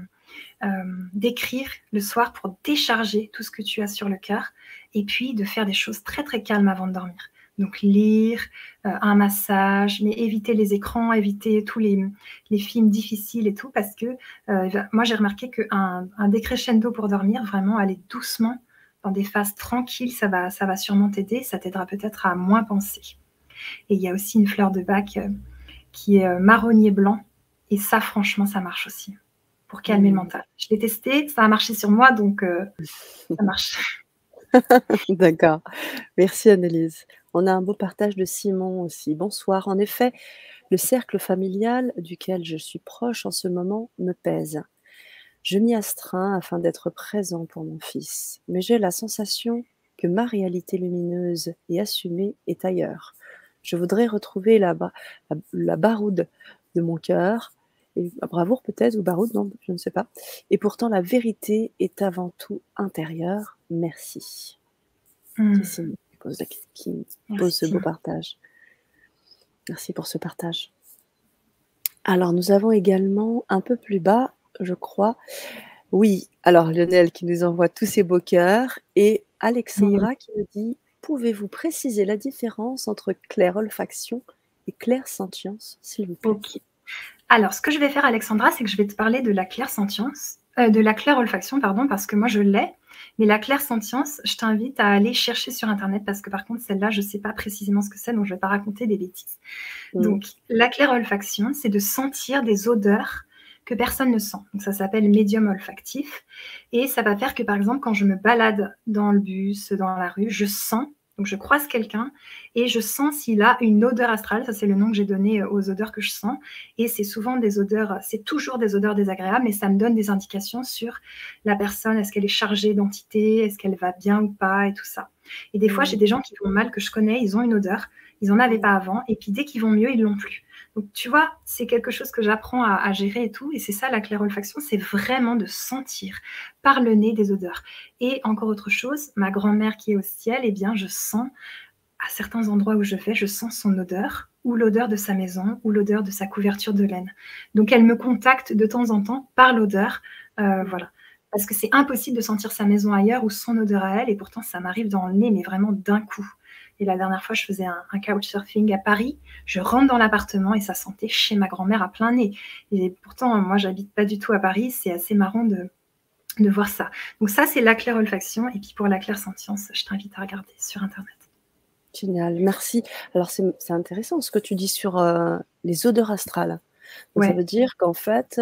d'écrire le soir pour décharger tout ce que tu as sur le cœur et puis de faire des choses très, très calmes avant de dormir. Donc lire, un massage, mais éviter les écrans, éviter tous les films difficiles et tout parce que, moi j'ai remarqué qu'un décrescendo pour dormir, vraiment aller doucement dans des phases tranquilles, ça va sûrement t'aider, ça t'aidera peut-être à moins penser. Et il y a aussi une fleur de bac, qui est, marronnier blanc et ça franchement ça marche aussi pour calmer le Mmh. mental. Je l'ai testé, ça a marché sur moi donc ça marche. D'accord. Merci Annelise. On a un beau partage de Simon aussi. Bonsoir. En effet, le cercle familial duquel je suis proche en ce moment me pèse. Je m'y astreins afin d'être présent pour mon fils, mais j'ai la sensation que ma réalité lumineuse et assumée est ailleurs. Je voudrais retrouver la baroude de mon cœur, et bravoure peut-être, ou baroude, non, je ne sais pas. Et pourtant, la vérité est avant tout intérieure. Merci. C'est Mmh. Simon qui pose Merci ce beau Simon. partage. Merci pour ce partage. Alors, nous avons également un peu plus bas, je crois, oui, alors Lionel qui nous envoie tous ses beaux cœurs et Oui, Alexandra qui nous dit: «Pouvez-vous préciser la différence entre clair-olfaction et clair-sentience, s'il vous plaît?» OK. Alors, ce que je vais faire, Alexandra, c'est que je vais te parler de la clair-sentience, de la clair-olfaction, pardon, parce que moi je l'ai, mais la clair-sentience, je t'invite à aller chercher sur internet parce que par contre celle-là, je ne sais pas précisément ce que c'est, donc je ne vais pas raconter des bêtises. Mmh. Donc, la clair-olfaction, c'est de sentir des odeurs que personne ne sent. Donc, ça s'appelle médium olfactif. Et ça va faire que, par exemple, quand je me balade dans le bus, dans la rue, je sens, donc je croise quelqu'un et je sens s'il a une odeur astrale. Ça, c'est le nom que j'ai donné aux odeurs que je sens. Et c'est souvent des odeurs, c'est toujours des odeurs désagréables, mais ça me donne des indications sur la personne. Est-ce qu'elle est chargée d'entité? Est-ce qu'elle va bien ou pas? Et tout ça. Et des fois, j'ai Mmh. des gens qui vont mal, que je connais, ils ont une odeur. Ils n'en avaient Mmh. pas avant. Et puis, dès qu'ils vont mieux, ils l'ont plus. Donc, tu vois, c'est quelque chose que j'apprends à gérer et tout. Et c'est ça, la clairolfaction, c'est vraiment de sentir par le nez des odeurs. Et encore autre chose, ma grand-mère qui est au ciel, eh bien, je sens, à certains endroits où je vais, je sens son odeur, ou l'odeur de sa maison, ou l'odeur de sa couverture de laine. Donc, elle me contacte de temps en temps par l'odeur. Voilà. Parce que c'est impossible de sentir sa maison ailleurs ou son odeur à elle. Et pourtant, ça m'arrive dans le nez, mais vraiment d'un coup. Et la dernière fois, je faisais un couchsurfing à Paris. Je rentre dans l'appartement et ça sentait chez ma grand-mère à plein nez. Et pourtant, moi, j'habite pas du tout à Paris. C'est assez marrant de voir ça. Donc ça, c'est la clairolfaction. Et puis pour la clairsentience, je t'invite à regarder sur Internet. Génial, merci. Alors c'est intéressant ce que tu dis sur, les odeurs astrales. Donc ça Ouais, veut dire qu'en fait,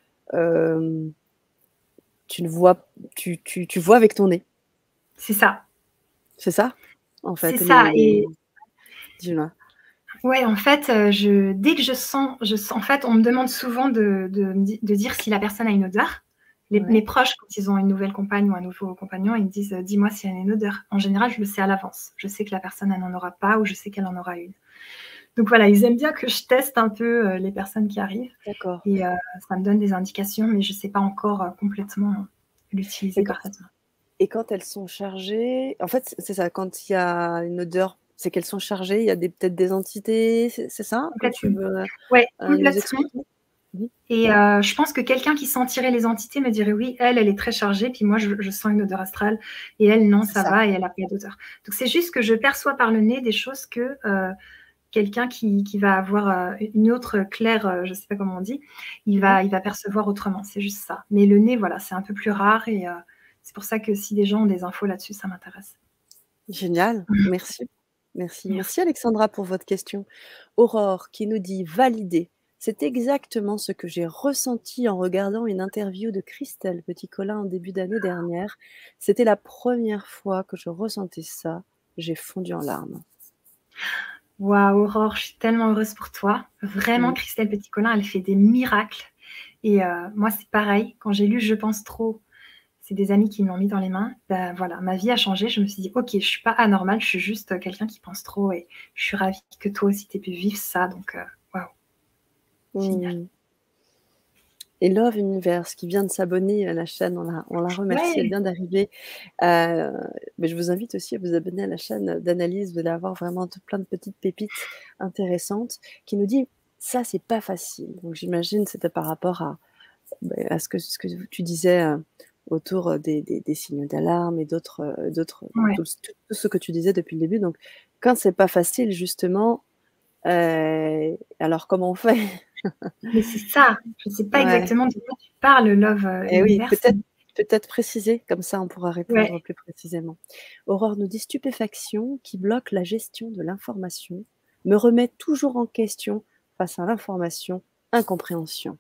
hem, tu ne vois tu vois avec ton nez, c'est ça. c'est ça? En C'est fait, ça. les Et dis-moi? ouais, en fait, dès que je sens en fait, on me demande souvent de dire si la personne a une odeur. Mes Ouais, proches, quand ils ont une nouvelle compagne ou un nouveau compagnon, ils me disent: «Dis-moi si elle a une odeur». En général, je le sais à l'avance. Je sais que la personne, elle n'en aura pas ou je sais qu'elle en aura une. Donc voilà, ils aiment bien que je teste un peu, les personnes qui arrivent d'accord. et ça me donne des indications, mais je sais pas encore, complètement Et l'utiliser quand parfaitement. Et quand elles sont chargées, en fait, c'est ça, quand il y a une odeur, c'est qu'elles sont chargées, il y a peut-être des entités, c'est ça que tu Complètement. veux, Ouais, nous complètement. expliquer? Mmh. Et je pense que quelqu'un qui sentirait les entités me dirait: «Oui, elle est très chargée», puis moi je sens une odeur astrale et elle non, C'est ça ça. va et elle a pas d'odeur. Donc c'est juste que je perçois par le nez des choses que, quelqu'un qui va avoir, une autre claire, je sais pas comment on dit, il Mmh. va il va percevoir autrement, c'est juste ça. Mais le nez, voilà, c'est un peu plus rare et c'est pour ça que si des gens ont des infos là-dessus, ça m'intéresse. Génial, merci. Merci. Merci. Merci Alexandra pour votre question. Aurore qui nous dit: «Validé. C'est exactement ce que j'ai ressenti en regardant une interview de Christelle Petit-Colin en début d'année dernière. C'était la première fois que je ressentais ça. J'ai fondu en larmes». Waouh, Aurore, je suis tellement heureuse pour toi. Vraiment, Mmh. Christelle Petit-Colin, elle fait des miracles et moi, c'est pareil. Quand j'ai lu «Je pense trop», c'est des amis qui me l'ont mis dans les mains. Bah, voilà, ma vie a changé. Je me suis dit: «OK, je suis pas anormale, je suis juste, quelqu'un qui pense trop» et je suis ravie que toi aussi tu aies pu vivre ça donc waouh, génial. Mmh. Et Love Universe qui vient de s'abonner à la chaîne, on la remercie, elle Ouais, vient d'arriver. Heu, mais je vous invite aussi à vous abonner à la chaîne d'Analyse, vous allez avoir vraiment plein de petites pépites intéressantes qui nous dit: «Ça, c'est pas facile». Donc j'imagine c'était par rapport à ce que tu disais, autour, des signaux d'alarme et d'autres bon, ouais. tout ce que tu disais depuis le début. Donc quand c'est pas facile justement, alors comment on fait? Mais c'est ça, je ne sais pas Ouais. exactement de quoi tu parles, Love, Et oui, Universe. peut-être préciser, comme ça on pourra répondre Ouais. plus précisément. Aurore nous dit: «Stupéfaction qui bloque la gestion de l'information, me remet toujours en question face à l'information, incompréhension».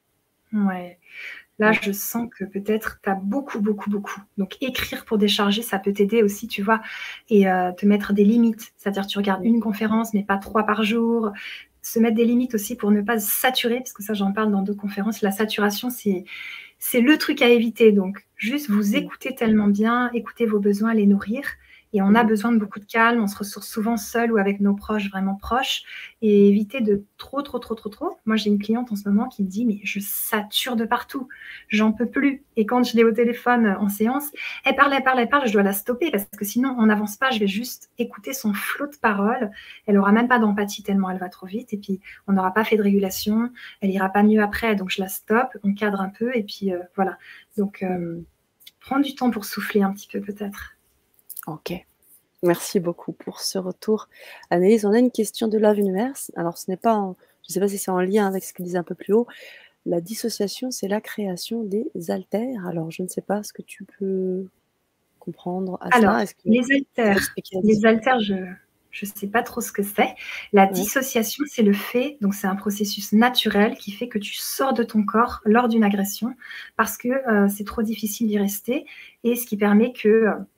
Ouais. Là, Mmh. je sens que peut-être tu as beaucoup, beaucoup, beaucoup. Donc écrire pour décharger, ça peut t'aider aussi, tu vois? Et te mettre des limites. C'est-à-dire tu regardes Mmh. une conférence, mais pas 3 par jour. Se mettre des limites aussi pour ne pas se saturer, parce que ça, j'en parle dans d'autres conférences. La saturation, c'est le truc à éviter. Donc juste vous Mmh. écoutez tellement bien, écoutez vos besoins, les nourrir. Et on a Mmh. besoin de beaucoup de calme, on se ressource souvent seul ou avec nos proches, vraiment proches, et éviter de trop, trop, trop, trop, trop. Moi, j'ai une cliente en ce moment qui me dit, mais je sature de partout, j'en peux plus. Et quand je l'ai au téléphone en séance, elle parle, elle parle, elle parle, je dois la stopper parce que sinon, on n'avance pas, je vais juste écouter son flot de paroles. Elle n'aura même pas d'empathie tellement elle va trop vite. Et puis, on n'aura pas fait de régulation, elle ira pas mieux après. Donc, je la stoppe, on cadre un peu et puis voilà. Donc, Mmh. prends du temps pour souffler un petit peu peut-être. OK. Merci beaucoup pour ce retour. Anaïs, on a une question de Love Universe. Alors ce n'est pas en je ne sais pas si c'est en lien avec ce qu'il disait un peu plus haut. La dissociation, c'est la création des haltères. Alors je ne sais pas ce que tu peux comprendre à Alors, cela? Est-ce que tu peux expliquer les là-dessus? haltères, je ne sais pas trop ce que c'est. La Ouais. dissociation, c'est le fait donc c'est un processus naturel qui fait que tu sors de ton corps lors d'une agression parce que, c'est trop difficile d'y rester et ce qui permet que,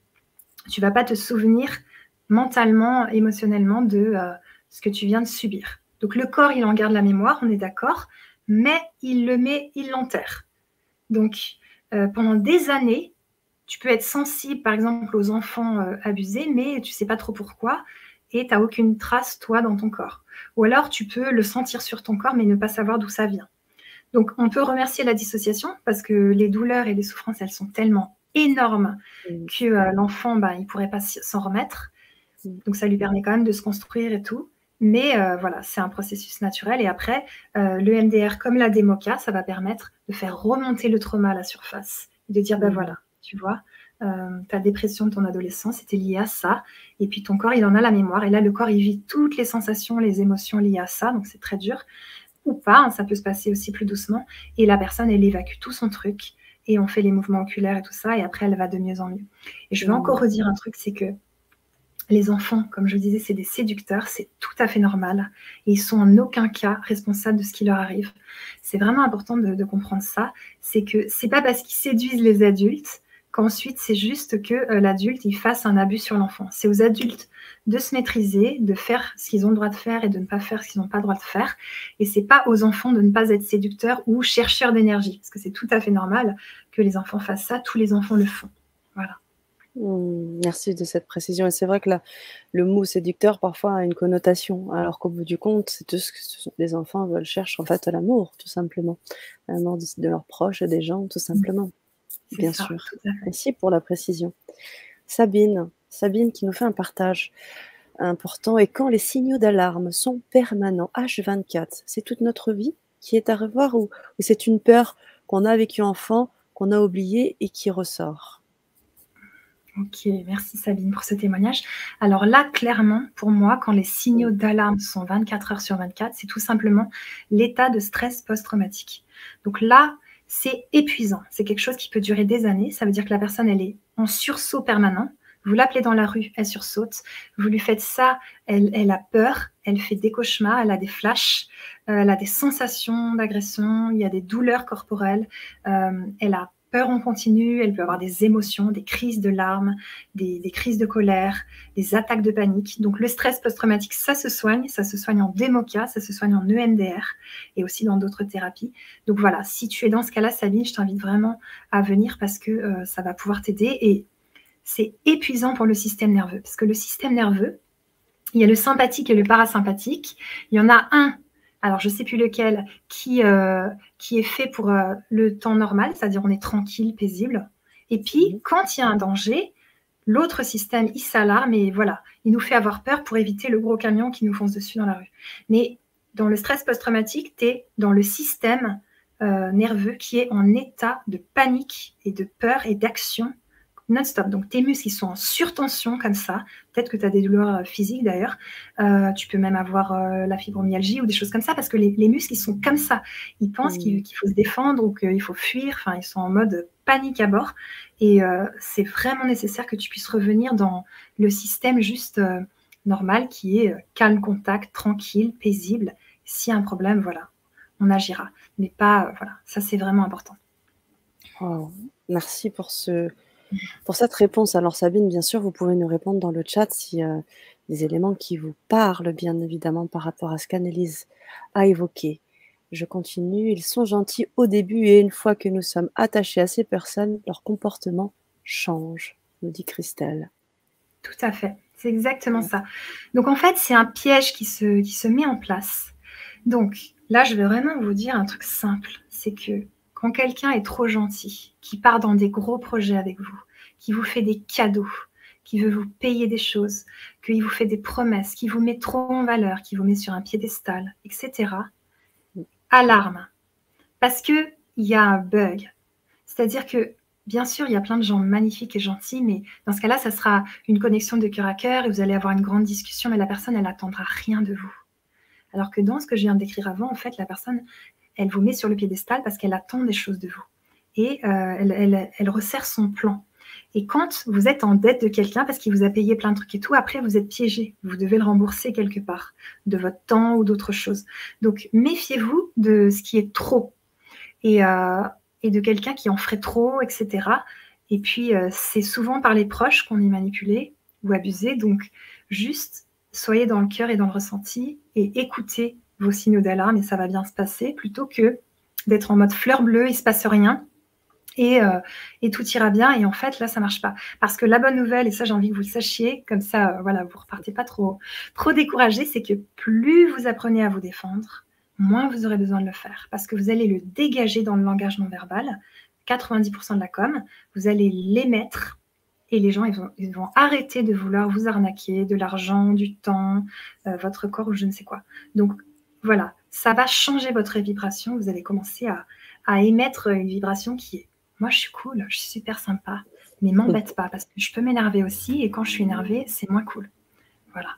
tu vas pas te souvenir mentalement, émotionnellement de, ce que tu viens de subir. Donc le corps, il en garde la mémoire, on est d'accord, mais il l'enterre. Donc, pendant des années, tu peux être sensible, par exemple, aux enfants, abusés, mais tu sais pas trop pourquoi et tu as aucune trace, toi, dans ton corps. Ou alors tu peux le sentir sur ton corps, mais ne pas savoir d'où ça vient. Donc on peut remercier la dissociation parce que les douleurs et les souffrances, elles sont tellement énormes Mmh. que, l'enfant, bah, il pourrait pas s'en remettre. Mmh. Donc ça lui permet quand même de se construire et tout. Mais voilà, c'est un processus naturel et après, le MDR comme la DEMOCA, ça va permettre de faire remonter le trauma à la surface et de dire: «Bah, Mmh. voilà, tu vois, ta dépression de ton adolescence, c'était lié à ça et puis ton corps, il en a la mémoire et là, le corps, il vit toutes les sensations, les émotions liées à ça, donc c'est très dur» ou pas, hein, ça peut se passer aussi plus doucement et la personne, elle évacue tout son truc et on fait les mouvements oculaires et tout ça et après elle va de mieux en mieux. Et je vais encore Mmh. redire un truc, c'est que les enfants, comme je disais, c'est des séducteurs, c'est tout à fait normal et ils sont en aucun cas responsables de ce qui leur arrive. C'est vraiment important de comprendre ça, c'est que c'est pas parce qu'ils séduisent les adultes qu'ensuite c'est juste que, l'adulte, il fasse un abus sur l'enfant. C'est aux adultes de se maîtriser, de faire ce qu'ils ont le droit de faire et de ne pas faire ce qu'ils n'ont pas le droit de faire et c'est pas aux enfants de ne pas être séducteurs ou chercheurs d'énergie, parce que c'est tout à fait normal que les enfants fassent ça, tous les enfants le font. Voilà. Mmh. Merci de cette précision et c'est vrai que le mot séducteur parfois a une connotation, alors qu'au bout du compte, c'est tout ce que les enfants veulent cherchent en fait l'amour, tout simplement. L'amour de leurs proches et des gens, tout Mmh. simplement, C'est bien ça, sûr. tout à fait. Merci pour la précision. Sabine qui nous fait un partage important: «Et quand les signaux d'alarme sont permanents, H24, c'est toute notre vie qui est à revoir ou c'est une peur qu'on a vécue enfant, qu'on a oubliée et qui ressort?» OK, merci Sabine pour ce témoignage. Alors là, clairement, pour moi, quand les Mmh. signaux d'alarme sont 24 heures sur 24, c'est tout simplement l'état de stress post-traumatique. Donc là, c'est épuisant. C'est quelque chose qui peut durer des années. Ça veut dire que la personne, elle est en sursaut permanent. Vous l'appelez dans la rue, elle sursaute. Vous lui faites ça, elle a peur, elle fait des cauchemars, elle a des flashs, elle a des sensations d'agression, il y a des douleurs corporelles, elle a peur en continu, elle peut avoir des émotions, des crises de larmes, des crises de colère, des attaques de panique. Donc le stress post-traumatique, ça se soigne en DEMOCA, ça se soigne en EMDR et aussi dans d'autres thérapies. Donc voilà, si tu es dans ce cas-là, Sabine, je t'invite vraiment à venir parce que ça va pouvoir t'aider et c'est épuisant pour le système nerveux parce que le système nerveux, il y a le sympathique et le parasympathique. Il y en a un alors je ne sais plus lequel, qui est fait pour le temps normal, c'est-à-dire on est tranquille, paisible. Et puis, quand il y a un danger, l'autre système, il s'alarme et voilà, il nous fait avoir peur pour éviter le gros camion qui nous fonce dessus dans la rue. Mais dans le stress post-traumatique, tu es dans le système nerveux qui est en état de panique et de peur et d'action non-stop. Donc, tes muscles, ils sont en surtension comme ça. Peut-être que tu as des douleurs physiques d'ailleurs. Tu peux même avoir la fibromyalgie ou des choses comme ça parce que les muscles, ils sont comme ça. Ils pensent qu'il faut se défendre ou qu'il faut fuir. Enfin, ils sont en mode panique à bord. Et c'est vraiment nécessaire que tu puisses revenir dans le système juste normal qui est calme, contact, tranquille, paisible. S'il y a un problème, voilà, on agira. Mais pas, voilà, ça c'est vraiment important. Oh, merci pour cette réponse. Alors Sabine, bien sûr, vous pouvez nous répondre dans le chat si des éléments qui vous parlent, bien évidemment, par rapport à ce qu'Annelise a évoqué. Je continue. Ils sont gentils au début et une fois que nous sommes attachés à ces personnes, leur comportement change, nous dit Christelle. Tout à fait. C'est exactement ça. Donc, en fait, c'est un piège qui se met en place. Donc, là, je vais vraiment vous dire un truc simple. C'est que quand quelqu'un est trop gentil, qui part dans des gros projets avec vous, qui vous fait des cadeaux, qui veut vous payer des choses, qui vous fait des promesses, qui vous met trop en valeur, qui vous met sur un piédestal, etc., alarme. Parce qu'il y a un bug. C'est-à-dire que bien sûr, il y a plein de gens magnifiques et gentils, mais dans ce cas-là, ça sera une connexion de cœur à cœur et vous allez avoir une grande discussion, mais la personne, elle n'attendra rien de vous. Alors que dans ce que je viens de décrire avant, en fait, la personne, elle vous met sur le piédestal parce qu'elle attend des choses de vous. Et elle resserre son plan. Et quand vous êtes en dette de quelqu'un parce qu'il vous a payé plein de trucs et tout, après, vous êtes piégé. Vous devez le rembourser quelque part, de votre temps ou d'autres choses. Donc, méfiez-vous de ce qui est trop. Et de quelqu'un qui en ferait trop, etc. Et puis, c'est souvent par les proches qu'on est manipulé ou abusé. Donc, juste, soyez dans le cœur et dans le ressenti et écoutez vos signaux d'alarme et ça va bien se passer plutôt que d'être en mode fleur bleue, il ne se passe rien et tout ira bien. Et en fait, là, ça ne marche pas. Parce que la bonne nouvelle, et ça, j'ai envie que vous le sachiez, comme ça, voilà, vous ne repartez pas trop découragé, c'est que plus vous apprenez à vous défendre, moins vous aurez besoin de le faire parce que vous allez le dégager dans le langage non verbal, 90% de la com, vous allez l'émettre et les gens, ils vont arrêter de vouloir vous arnaquer de l'argent, du temps, votre corps ou je ne sais quoi. Donc, voilà, ça va changer votre vibration. Vous allez commencer à émettre une vibration qui est « moi, je suis cool, je suis super sympa, mais m'embête pas parce que je peux m'énerver aussi et quand je suis énervée, c'est moins cool. » Voilà.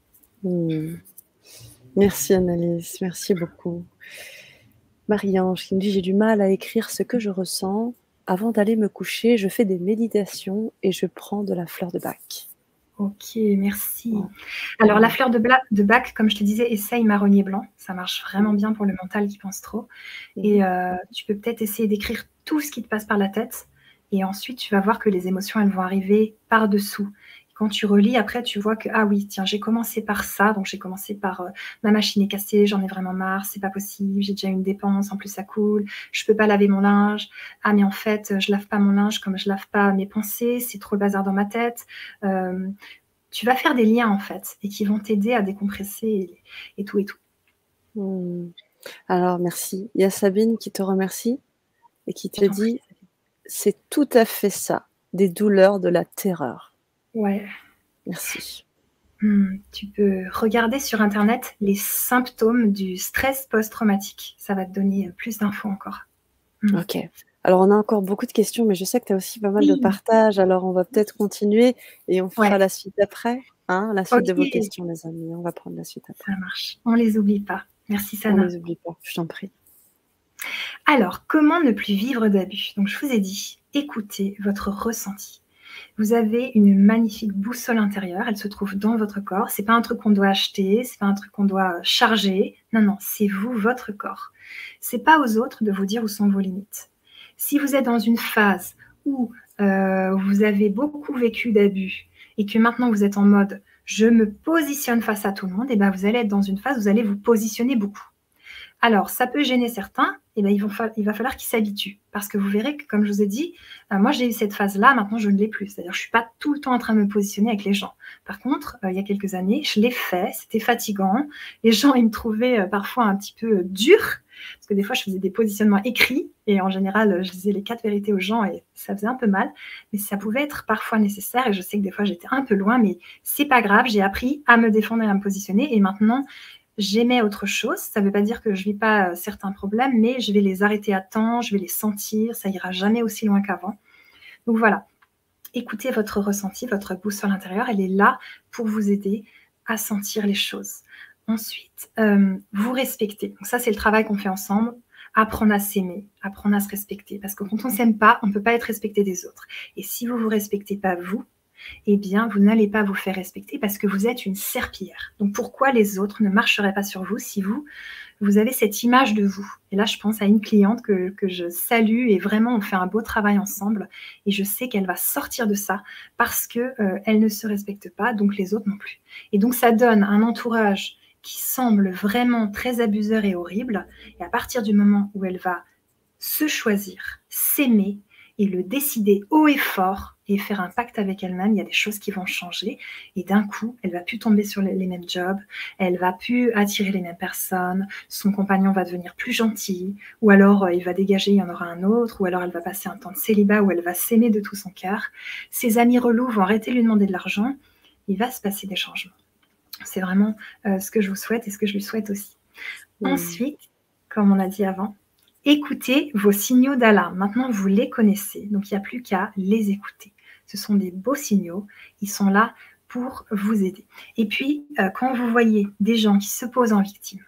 Merci Annelise, merci beaucoup. Marie-Ange qui me dit « J'ai du mal à écrire ce que je ressens. Avant d'aller me coucher, je fais des méditations et je prends de la fleur de Bach. » Ok, merci. Alors, la fleur de Bach, comme je te disais, essaye marronnier blanc. Ça marche vraiment bien pour le mental qui pense trop. Et tu peux peut-être essayer d'écrire tout ce qui te passe par la tête. Et ensuite, tu vas voir que les émotions, elles vont arriver par-dessous. Quand tu relis, après, tu vois que, ah oui, tiens, j'ai commencé par ça. Donc, j'ai commencé par ma machine est cassée, j'en ai vraiment marre, c'est pas possible, j'ai déjà une dépense, en plus, ça coule, je peux pas laver mon linge. Ah, mais en fait, je lave pas mon linge comme je lave pas mes pensées, c'est trop le bazar dans ma tête. Tu vas faire des liens, en fait, et qui vont t'aider à décompresser et tout et tout. Alors, merci. Il y a Sabine qui te remercie et qui te dit « C'est tout à fait ça, des douleurs, de la terreur. » Ouais. Merci. Tu peux regarder sur Internet les symptômes du stress post-traumatique. Ça va te donner plus d'infos encore. Ok. Alors, on a encore beaucoup de questions, mais je sais que tu as aussi pas mal de partages. Alors, on va peut-être continuer et on fera la suite après. Hein, la suite de vos questions, les amis. On va prendre la suite après. Ça marche. On les oublie pas. Merci, Sana. On les oublie pas, je t'en prie. Alors, comment ne plus vivre d'abus? Donc, je vous ai dit, écoutez votre ressenti. Vous avez une magnifique boussole intérieure, elle se trouve dans votre corps. C'est pas un truc qu'on doit acheter, c'est pas un truc qu'on doit charger. Non, non, c'est vous, votre corps. C'est pas aux autres de vous dire où sont vos limites. Si vous êtes dans une phase où vous avez beaucoup vécu d'abus et que maintenant vous êtes en mode je me positionne face à tout le monde, et ben vous allez être dans une phase où vous allez vous positionner beaucoup. Alors, ça peut gêner certains, et ben, il va falloir qu'ils s'habituent. Parce que vous verrez que, comme je vous ai dit, moi j'ai eu cette phase-là, maintenant je ne l'ai plus. C'est-à-dire je ne suis pas tout le temps en train de me positionner avec les gens. Par contre, il y a quelques années, je l'ai fait, c'était fatigant. Les gens, ils me trouvaient parfois un petit peu dur, parce que des fois je faisais des positionnements écrits, et en général, je disais les 4 vérités aux gens, et ça faisait un peu mal. Mais ça pouvait être parfois nécessaire, et je sais que des fois j'étais un peu loin, mais c'est pas grave, j'ai appris à me défendre et à me positionner, et maintenant, j'aimais autre chose. Ça ne veut pas dire que je ne vis pas certains problèmes, mais je vais les arrêter à temps, je vais les sentir, ça ira jamais aussi loin qu'avant. Donc voilà, écoutez votre ressenti, votre boussole intérieure, elle est là pour vous aider à sentir les choses. Ensuite, vous respectez. Donc ça, c'est le travail qu'on fait ensemble. Apprendre à s'aimer, apprendre à se respecter. Parce que quand on ne s'aime pas, on ne peut pas être respecté des autres. Et si vous ne vous respectez pas vous, eh bien, vous n'allez pas vous faire respecter parce que vous êtes une serpillière. Donc, pourquoi les autres ne marcheraient pas sur vous si vous avez cette image de vous? Et là, je pense à une cliente que je salue et vraiment, on fait un beau travail ensemble. Et je sais qu'elle va sortir de ça parce qu'elle ne se respecte pas, donc les autres non plus. Et donc, ça donne un entourage qui semble vraiment très abuseur et horrible. Et à partir du moment où elle va se choisir, s'aimer et le décider haut et fort et faire un pacte avec elle-même, il y a des choses qui vont changer et d'un coup, elle va plus tomber sur les mêmes jobs, elle va plus attirer les mêmes personnes, son compagnon va devenir plus gentil ou alors il va dégager, il y en aura un autre ou alors elle va passer un temps de célibat où elle va s'aimer de tout son cœur. Ses amis relous vont arrêter de lui demander de l'argent, il va se passer des changements. C'est vraiment ce que je vous souhaite et ce que je lui souhaite aussi. Ensuite, comme on a dit avant, écoutez vos signaux d'alarme. Maintenant, vous les connaissez, donc il n'y a plus qu'à les écouter. Ce sont des beaux signaux, ils sont là pour vous aider. Et puis, quand vous voyez des gens qui se posent en victime,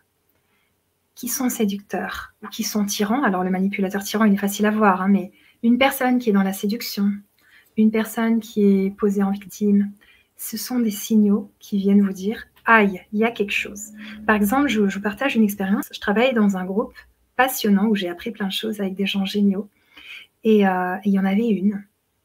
qui sont séducteurs ou qui sont tyrans, alors le manipulateur tyran, il est facile à voir, hein, mais une personne qui est dans la séduction, une personne qui est posée en victime, ce sont des signaux qui viennent vous dire « Aïe, il y a quelque chose ». Par exemple, je vous partage une expérience. Je travaille dans un groupe passionnant où j'ai appris plein de choses avec des gens géniaux. Et il y en avait une,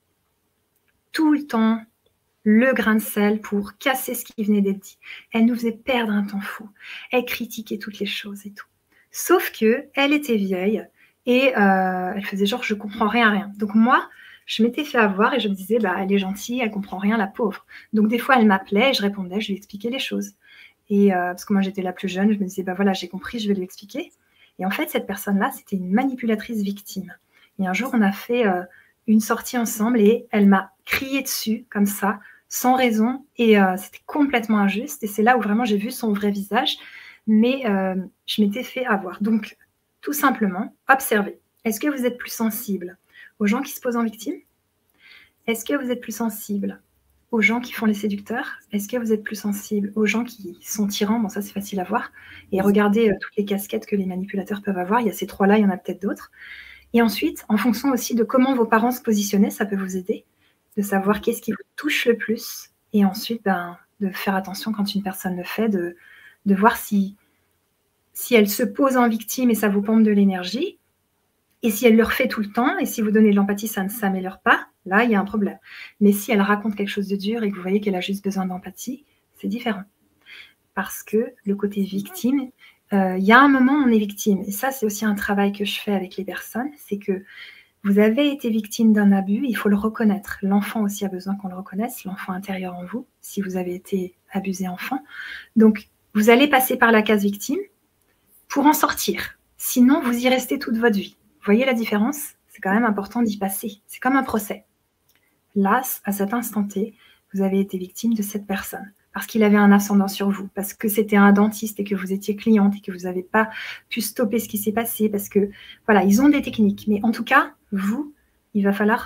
tout le temps, le grain de sel pour casser ce qui venait d'être dit. Elle nous faisait perdre un temps fou. Elle critiquait toutes les choses et tout. Sauf qu'elle était vieille et elle faisait genre « je comprends rien ». Donc moi, je m'étais fait avoir et je me disais bah, « elle est gentille, elle comprend rien, la pauvre ». Donc des fois, elle m'appelait et je répondais, je lui expliquais les choses. Et parce que moi, j'étais la plus jeune, je me disais bah voilà, j'ai compris, je vais lui expliquer. Et en fait, cette personne-là, c'était une manipulatrice victime. Et un jour, on a fait une sortie ensemble et elle m'a crié dessus comme ça, sans raison. Et c'était complètement injuste. Et c'est là où vraiment j'ai vu son vrai visage. Mais je m'étais fait avoir. Donc, tout simplement, observez. Est-ce que vous êtes plus sensible aux gens qui se posent en victime? Est-ce que vous êtes plus sensible aux gens qui font les séducteurs? Est-ce que vous êtes plus sensible aux gens qui sont tyrans? Bon, ça, c'est facile à voir. Et regardez toutes les casquettes que les manipulateurs peuvent avoir. Il y a ces trois-là, il y en a peut-être d'autres. Et ensuite, en fonction aussi de comment vos parents se positionnaient, ça peut vous aider de savoir qu'est-ce qui vous touche le plus. Et ensuite, de faire attention quand une personne le fait, de voir si elle se pose en victime et ça vous pompe de l'énergie, et si elle le refait tout le temps, et si vous donnez de l'empathie, ça ne s'améliore pas, là, il y a un problème. Mais si elle raconte quelque chose de dur et que vous voyez qu'elle a juste besoin d'empathie, c'est différent. Parce que le côté victime, il y a un moment où on est victime. Et ça, c'est aussi un travail que je fais avec les personnes, c'est que vous avez été victime d'un abus, il faut le reconnaître. L'enfant aussi a besoin qu'on le reconnaisse, l'enfant intérieur en vous, si vous avez été abusé enfant. Donc, vous allez passer par la case victime pour en sortir. Sinon, vous y restez toute votre vie. Vous voyez la différence? C'est quand même important d'y passer. C'est comme un procès. Là, à cet instant T, vous avez été victime de cette personne parce qu'il avait un ascendant sur vous, parce que c'était un dentiste et que vous étiez cliente et que vous n'avez pas pu stopper ce qui s'est passé, parce que, voilà, ils ont des techniques. Mais en tout cas, vous, il va falloir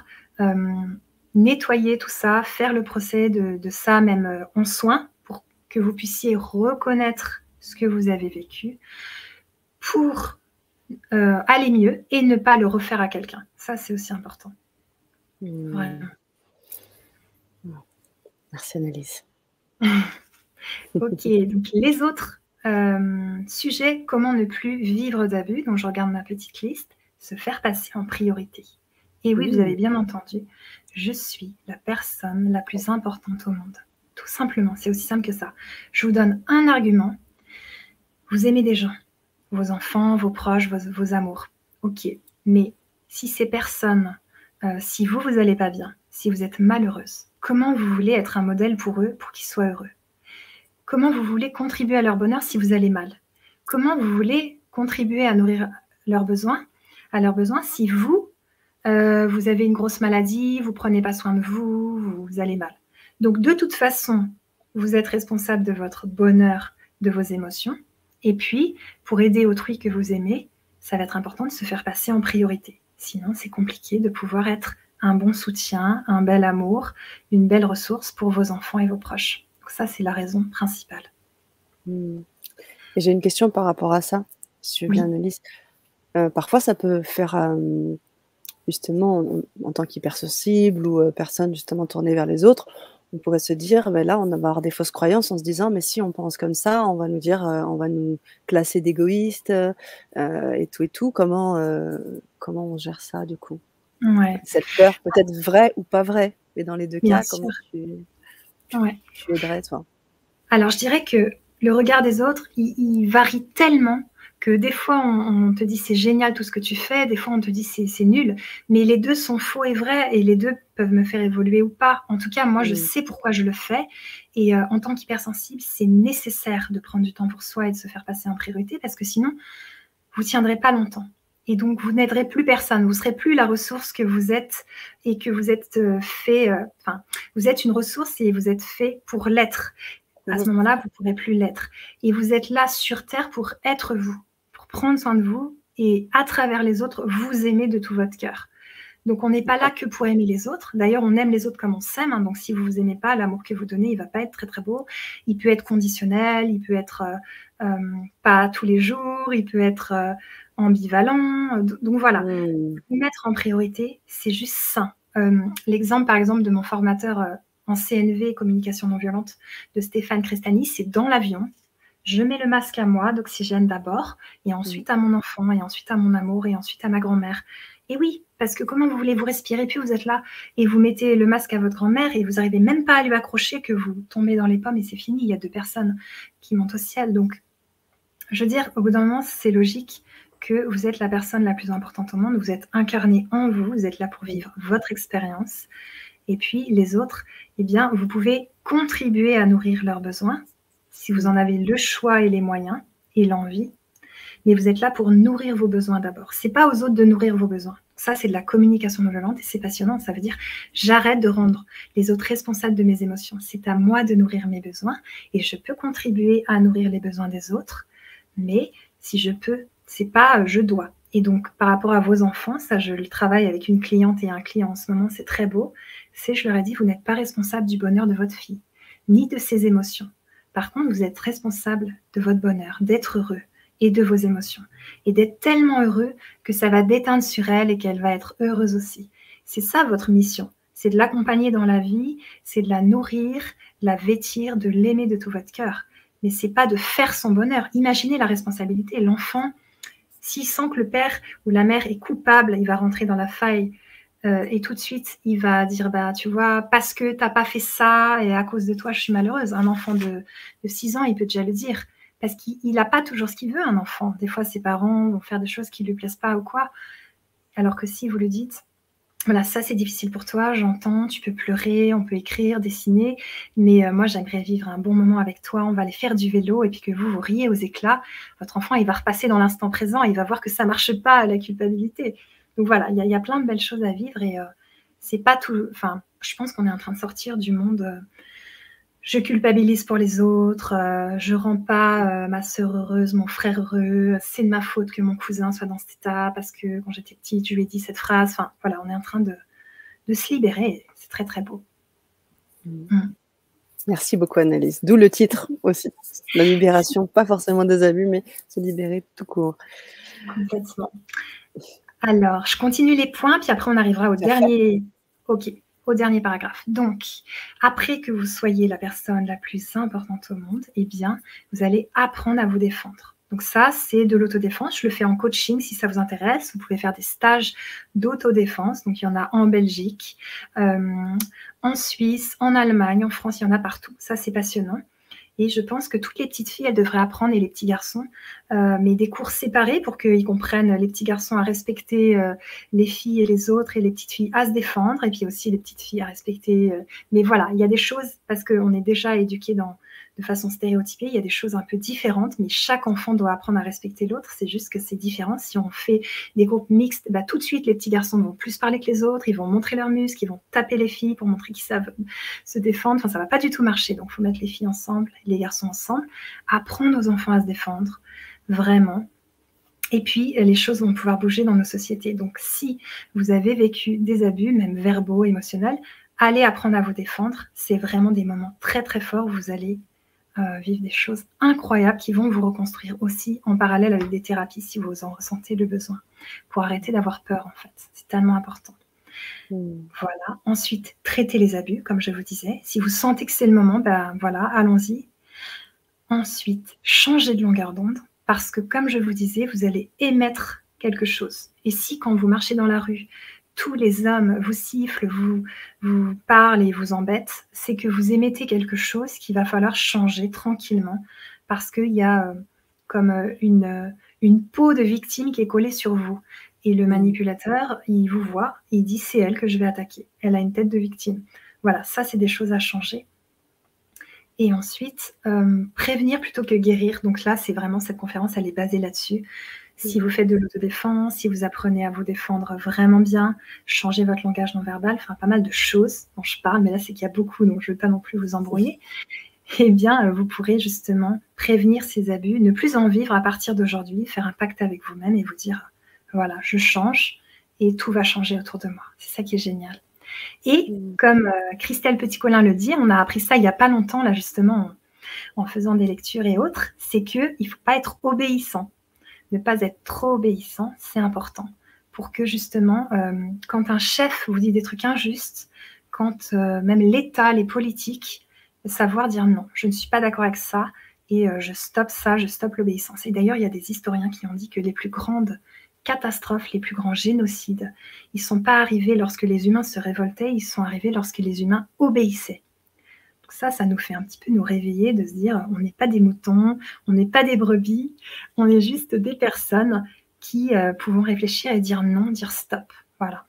nettoyer tout ça, faire le procès de ça, même en soins, pour que vous puissiez reconnaître ce que vous avez vécu, pour aller mieux et ne pas le refaire à quelqu'un. Ça, c'est aussi important. Voilà. Merci Annelise. Ok, donc les autres sujets, comment ne plus vivre d'abus, donc je regarde ma petite liste, se faire passer en priorité. Et oui, vous avez bien entendu, je suis la personne la plus importante au monde. Tout simplement, c'est aussi simple que ça. Je vous donne un argument. Vous aimez des gens. vos enfants, vos proches, vos amours. Ok, mais si ces personnes, si vous allez pas bien, si vous êtes malheureuse, comment vous voulez être un modèle pour eux, pour qu'ils soient heureux? Comment vous voulez contribuer à leur bonheur si vous allez mal? Comment vous voulez contribuer à nourrir leurs besoins, si vous, vous avez une grosse maladie, vous prenez pas soin de vous, vous allez mal? Donc de toute façon, vous êtes responsable de votre bonheur, de vos émotions. Et puis, pour aider autrui que vous aimez, ça va être important de se faire passer en priorité. Sinon, c'est compliqué de pouvoir être un bon soutien, un bel amour, une belle ressource pour vos enfants et vos proches. Donc ça, c'est la raison principale. Et j'ai une question par rapport à ça, si tu veux bien, Annelise. Parfois, ça peut faire, justement, en tant qu'hypersensible ou personne justement tournée vers les autres, on pourrait se dire, ben là, on va avoir des fausses croyances en se disant, mais si on pense comme ça, on va nous dire, on va nous classer d'égoïstes et tout. Comment on gère ça du coup? Ouais. Cette peur peut-être vraie ou pas vraie, mais dans les deux Bien cas, sûr. comment tu aiderais toi? Alors, je dirais que le regard des autres, il varie tellement que des fois, on te dit c'est génial tout ce que tu fais, des fois on te dit c'est nul, mais les deux sont faux et vrais et les deux peuvent me faire évoluer ou pas. En tout cas, moi, je sais pourquoi je le fais et en tant qu'hypersensible, c'est nécessaire de prendre du temps pour soi et de se faire passer en priorité parce que sinon, vous tiendrez pas longtemps. Et donc, vous n'aiderez plus personne. Vous serez plus la ressource que vous êtes et que vous êtes fait. Enfin, vous êtes une ressource et vous êtes fait pour l'être. À ce moment-là, vous ne pourrez plus l'être. Et vous êtes là sur Terre pour être vous, pour prendre soin de vous et à travers les autres, vous aimer de tout votre cœur. Donc, on n'est pas là que pour aimer les autres. D'ailleurs, on aime les autres comme on s'aime. Hein. Donc, si vous ne vous aimez pas, l'amour que vous donnez, il ne va pas être très, très beau. Il peut être conditionnel, il peut être pas tous les jours, il peut être ambivalent. Donc, voilà. Vous mettre en priorité, c'est juste sain. L'exemple, par exemple, de mon formateur en CNV, communication non violente, de Stéphane Crestani, c'est dans l'avion. Je mets le masque à moi, d'oxygène d'abord, et ensuite à mon enfant, et ensuite à mon amour, et ensuite à ma grand-mère. Et oui, parce que comment vous voulez vous respirer, puis vous êtes là, et vous mettez le masque à votre grand-mère, et vous n'arrivez même pas à lui accrocher, que vous tombez dans les pommes, et c'est fini, il y a 2 personnes qui montent au ciel. Donc, je veux dire, au bout d'un moment, c'est logique que vous êtes la personne la plus importante au monde, vous êtes incarné en vous, vous êtes là pour vivre votre expérience, et puis les autres, eh bien, vous pouvez contribuer à nourrir leurs besoins, si vous en avez le choix et les moyens et l'envie, mais vous êtes là pour nourrir vos besoins d'abord. C'est pas aux autres de nourrir vos besoins. Ça, c'est de la communication non violente et c'est passionnant. Ça veut dire, j'arrête de rendre les autres responsables de mes émotions. C'est à moi de nourrir mes besoins et je peux contribuer à nourrir les besoins des autres, mais si je peux, c'est pas je dois. Et donc, par rapport à vos enfants, ça, je le travaille avec une cliente et un client en ce moment, c'est très beau. C'est, je leur ai dit, vous n'êtes pas responsable du bonheur de votre fille, ni de ses émotions. Par contre, vous êtes responsable de votre bonheur, d'être heureux et de vos émotions. Et d'être tellement heureux que ça va déteindre sur elle et qu'elle va être heureuse aussi. C'est ça votre mission. C'est de l'accompagner dans la vie, c'est de la nourrir, de la vêtir, de l'aimer de tout votre cœur. Mais c'est pas de faire son bonheur. Imaginez la responsabilité. L'enfant, s'il sent que le père ou la mère est coupable, il va rentrer dans la faille et tout de suite, il va dire, bah, tu vois, parce que tu n'as pas fait ça et à cause de toi, je suis malheureuse. Un enfant de 6 ans, il peut déjà le dire. Parce qu'il n'a pas toujours ce qu'il veut, un enfant. Des fois, ses parents vont faire des choses qui ne lui plaisent pas ou quoi. Alors que si vous le dites, voilà, ça c'est difficile pour toi, j'entends, tu peux pleurer, on peut écrire, dessiner, mais moi j'aimerais vivre un bon moment avec toi, on va aller faire du vélo et puis que vous riez aux éclats. Votre enfant, il va repasser dans l'instant présent, il va voir que ça ne marche pas, la culpabilité. Donc voilà, il y a plein de belles choses à vivre et c'est pas tout. Enfin, je pense qu'on est en train de sortir du monde. Je culpabilise pour les autres, je rends pas ma sœur heureuse, mon frère heureux, c'est de ma faute que mon cousin soit dans cet état parce que quand j'étais petite, je lui ai dit cette phrase. Enfin, voilà, on est en train de se libérer. C'est très, très beau. Merci beaucoup, Annelise. D'où le titre aussi. La libération, pas forcément des abus, mais se libérer tout court. Complètement. Alors, je continue les points, puis après, on arrivera au dernier. OK. Au dernier paragraphe. Donc, après que vous soyez la personne la plus importante au monde, eh bien, vous allez apprendre à vous défendre. Donc ça, c'est de l'autodéfense. Je le fais en coaching si ça vous intéresse. Vous pouvez faire des stages d'autodéfense. Donc, il y en a en Belgique, en Suisse, en Allemagne, en France, il y en a partout. Ça, c'est passionnant. Et je pense que toutes les petites filles, elles devraient apprendre, et les petits garçons, mais des cours séparés pour qu'ils comprennent, les petits garçons à respecter les filles et les autres, et les petites filles à se défendre, et puis aussi les petites filles à respecter. Mais voilà, il y a des choses, parce qu'on est déjà éduqués de façon stéréotypée, il y a des choses un peu différentes, mais chaque enfant doit apprendre à respecter l'autre. C'est juste que c'est différent. Si on fait des groupes mixtes, bah, tout de suite, les petits garçons vont plus parler que les autres, ils vont montrer leurs muscles, ils vont taper les filles pour montrer qu'ils savent se défendre. Enfin, ça va pas du tout marcher. Donc, il faut mettre les filles ensemble, les garçons ensemble, apprendre aux enfants à se défendre, vraiment. Et puis, les choses vont pouvoir bouger dans nos sociétés. Donc, si vous avez vécu des abus, même verbaux, émotionnels, allez apprendre à vous défendre. C'est vraiment des moments très, très forts où vous allez vivre des choses incroyables qui vont vous reconstruire aussi en parallèle avec des thérapies si vous en ressentez le besoin, pour arrêter d'avoir peur, en fait. C'est tellement important. Voilà. Ensuite, traitez les abus, comme je vous disais. Si vous sentez que c'est le moment, ben voilà, allons-y. Ensuite, changez de longueur d'onde, parce que comme je vous disais, vous allez émettre quelque chose. Et si quand vous marchez dans la rue, tous les hommes vous sifflent, vous parlent et vous embêtent, c'est que vous émettez quelque chose qu'il va falloir changer tranquillement, parce qu'il y a comme une peau de victime qui est collée sur vous. Et le manipulateur, il vous voit, il dit c'est elle que je vais attaquer. Elle a une tête de victime. Voilà, ça c'est des choses à changer. Et ensuite, prévenir plutôt que guérir. Donc là, c'est vraiment cette conférence, elle est basée là-dessus. Si vous faites de l'autodéfense, si vous apprenez à vous défendre vraiment bien, changez votre langage non verbal, enfin pas mal de choses dont je parle, mais là c'est qu'il y a beaucoup, donc je ne veux pas non plus vous embrouiller. Eh bien, vous pourrez justement prévenir ces abus, ne plus en vivre à partir d'aujourd'hui, faire un pacte avec vous-même et vous dire, voilà, je change et tout va changer autour de moi. C'est ça qui est génial. Et comme Christelle Petit-Colin le dit, on a appris ça il n'y a pas longtemps, là justement, en faisant des lectures et autres, c'est qu'il ne faut pas être obéissant. Ne pas être trop obéissant, c'est important. Pour que justement, quand un chef vous dit des trucs injustes, quand même l'État, les politiques, savoir dire non, je ne suis pas d'accord avec ça, et je stoppe ça, je stoppe l'obéissance. Et d'ailleurs, il y a des historiens qui ont dit que les plus grandes catastrophes, les plus grands génocides, ils ne sont pas arrivés lorsque les humains se révoltaient, ils sont arrivés lorsque les humains obéissaient. Donc ça nous fait un petit peu nous réveiller, de se dire, on n'est pas des moutons, on n'est pas des brebis, on est juste des personnes qui pouvons réfléchir et dire non, dire stop. Voilà.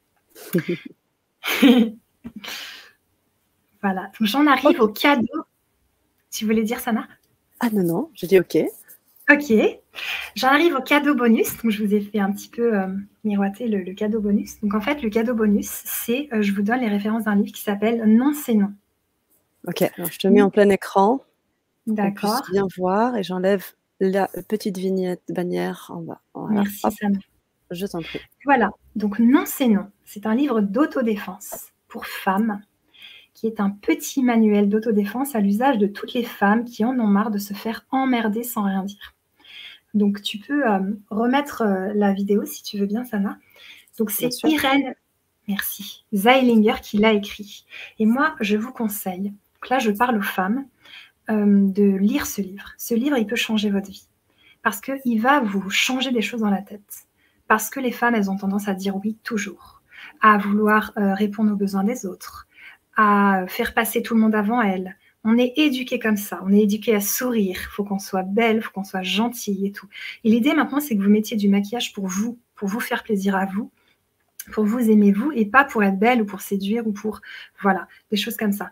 Voilà. Donc j'en arrive au cadeau. Tu voulais dire, Sana? Ah non, j'ai dit OK. Ok. J'en arrive au cadeau bonus. Donc je vous ai fait un petit peu miroiter le cadeau bonus. Donc en fait, le cadeau bonus, c'est, je vous donne les références d'un livre qui s'appelle Non, c'est non. Ok, alors je te mets en plein écran. D'accord. On puisse bien voir et j'enlève la petite vignette bannière en bas. Voilà. Merci, Sana. Je t'en prie. Voilà. Donc Non, c'est non. C'est un livre d'autodéfense pour femmes, qui est un petit manuel d'autodéfense à l'usage de toutes les femmes qui en ont marre de se faire emmerder sans rien dire. Donc, tu peux remettre la vidéo si tu veux bien, Sana. Donc, c'est Irène, merci, Zeilinger qui l'a écrit. Et moi, je vous conseille, donc là, je parle aux femmes, de lire ce livre. Ce livre, il peut changer votre vie. Parce qu'il va vous changer des choses dans la tête. Parce que les femmes, elles ont tendance à dire oui toujours, à vouloir répondre aux besoins des autres, à faire passer tout le monde avant elles. On est éduqué comme ça, on est éduqué à sourire, il faut qu'on soit belle, il faut qu'on soit gentille et tout. Et l'idée maintenant, c'est que vous mettiez du maquillage pour vous faire plaisir à vous, pour vous aimer vous, et pas pour être belle ou pour séduire ou pour, voilà, des choses comme ça.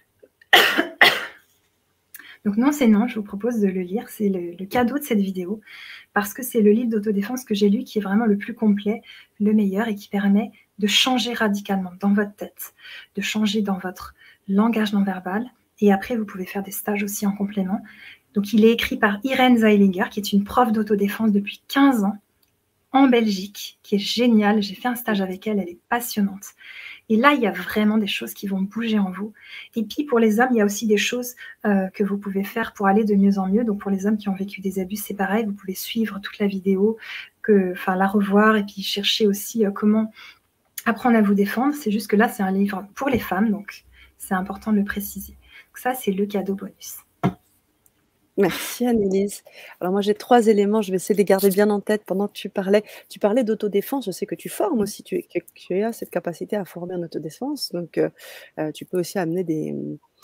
Donc non, c'est non, je vous propose de le lire, c'est le cadeau de cette vidéo, parce que c'est le livre d'autodéfense que j'ai lu qui est vraiment le plus complet, le meilleur, et qui permet de changer radicalement dans votre tête, de changer dans votre langage non verbal, et après vous pouvez faire des stages aussi en complément. Donc il est écrit par Irène Zeilinger, qui est une prof d'autodéfense depuis 15 ans, en Belgique, qui est géniale, j'ai fait un stage avec elle, elle est passionnante. Et là, il y a vraiment des choses qui vont bouger en vous. Et puis, pour les hommes, il y a aussi des choses que vous pouvez faire pour aller de mieux en mieux. Donc, pour les hommes qui ont vécu des abus, c'est pareil. Vous pouvez suivre toute la vidéo, la revoir et puis chercher aussi comment apprendre à vous défendre. C'est juste que là, c'est un livre pour les femmes. Donc, c'est important de le préciser. Donc, ça, c'est le cadeau bonus. Merci Annelise. Alors moi j'ai 3 éléments, je vais essayer de les garder bien en tête pendant que tu parlais. Tu parlais d'autodéfense, je sais que tu formes aussi, tu as cette capacité à former en autodéfense, donc tu peux aussi amener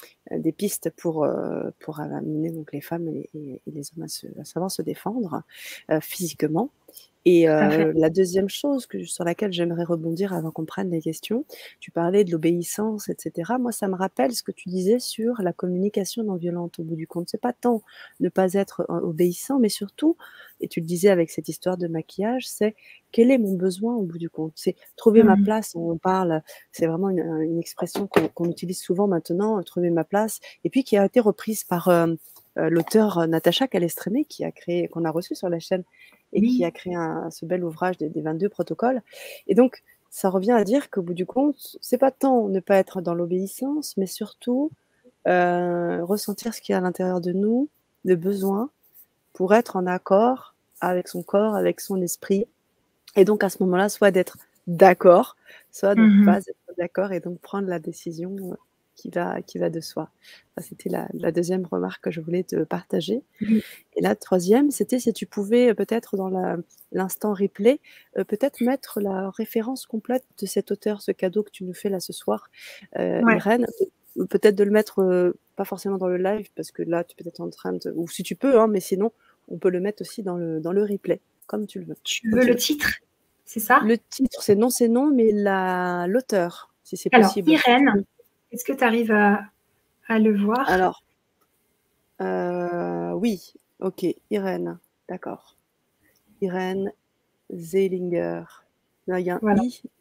des pistes pour amener donc les femmes et les hommes à savoir se défendre physiquement. Et Tout à fait. la deuxième chose sur laquelle j'aimerais rebondir avant qu'on prenne les questions, tu parlais de l'obéissance et cetera. Moi, ça me rappelle ce que tu disais sur la communication non violente au bout du compte. C'est pas tant ne pas être obéissant, mais surtout, et tu le disais avec cette histoire de maquillage, c'est quel est mon besoin au bout du compte? C'est trouver ma Mmh. place. On parle, c'est vraiment une expression qu'on utilise souvent maintenant, trouver ma place, et puis qui a été reprise par l'auteur Natacha Calestrémé, qu'on a reçu sur la chaîne et qui a Oui. créé ce bel ouvrage des 22 protocoles. Et donc, ça revient à dire qu'au bout du compte, c'est pas tant ne pas être dans l'obéissance, mais surtout ressentir ce qu'il y a à l'intérieur de nous, de besoin, pour être en accord avec son corps, avec son esprit. Et donc, à ce moment-là, soit d'être d'accord, soit de ne Mmh. pas être d'accord et donc prendre la décision qui va de soi. Ça, c'était la deuxième remarque que je voulais te partager. Oui. Et la troisième, c'était si tu pouvais peut-être dans l'instant replay, peut-être mettre la référence complète de cet auteur, ce cadeau que tu nous fais là ce soir, Ouais. Irène, peut-être de le mettre, pas forcément dans le live parce que là, tu es peut-être en train de, ou si tu peux, hein, mais sinon, on peut le mettre aussi dans le replay, comme tu le veux, Tu comme veux tu le veux. titre? C'est ça? Le titre, c'est non, mais l'auteur, si c'est Alors, possible. Irène, est-ce que tu arrives à le voir? Alors, oui, OK, Irène, d'accord. Irène Zelinger. Là, il y a un Voilà, I,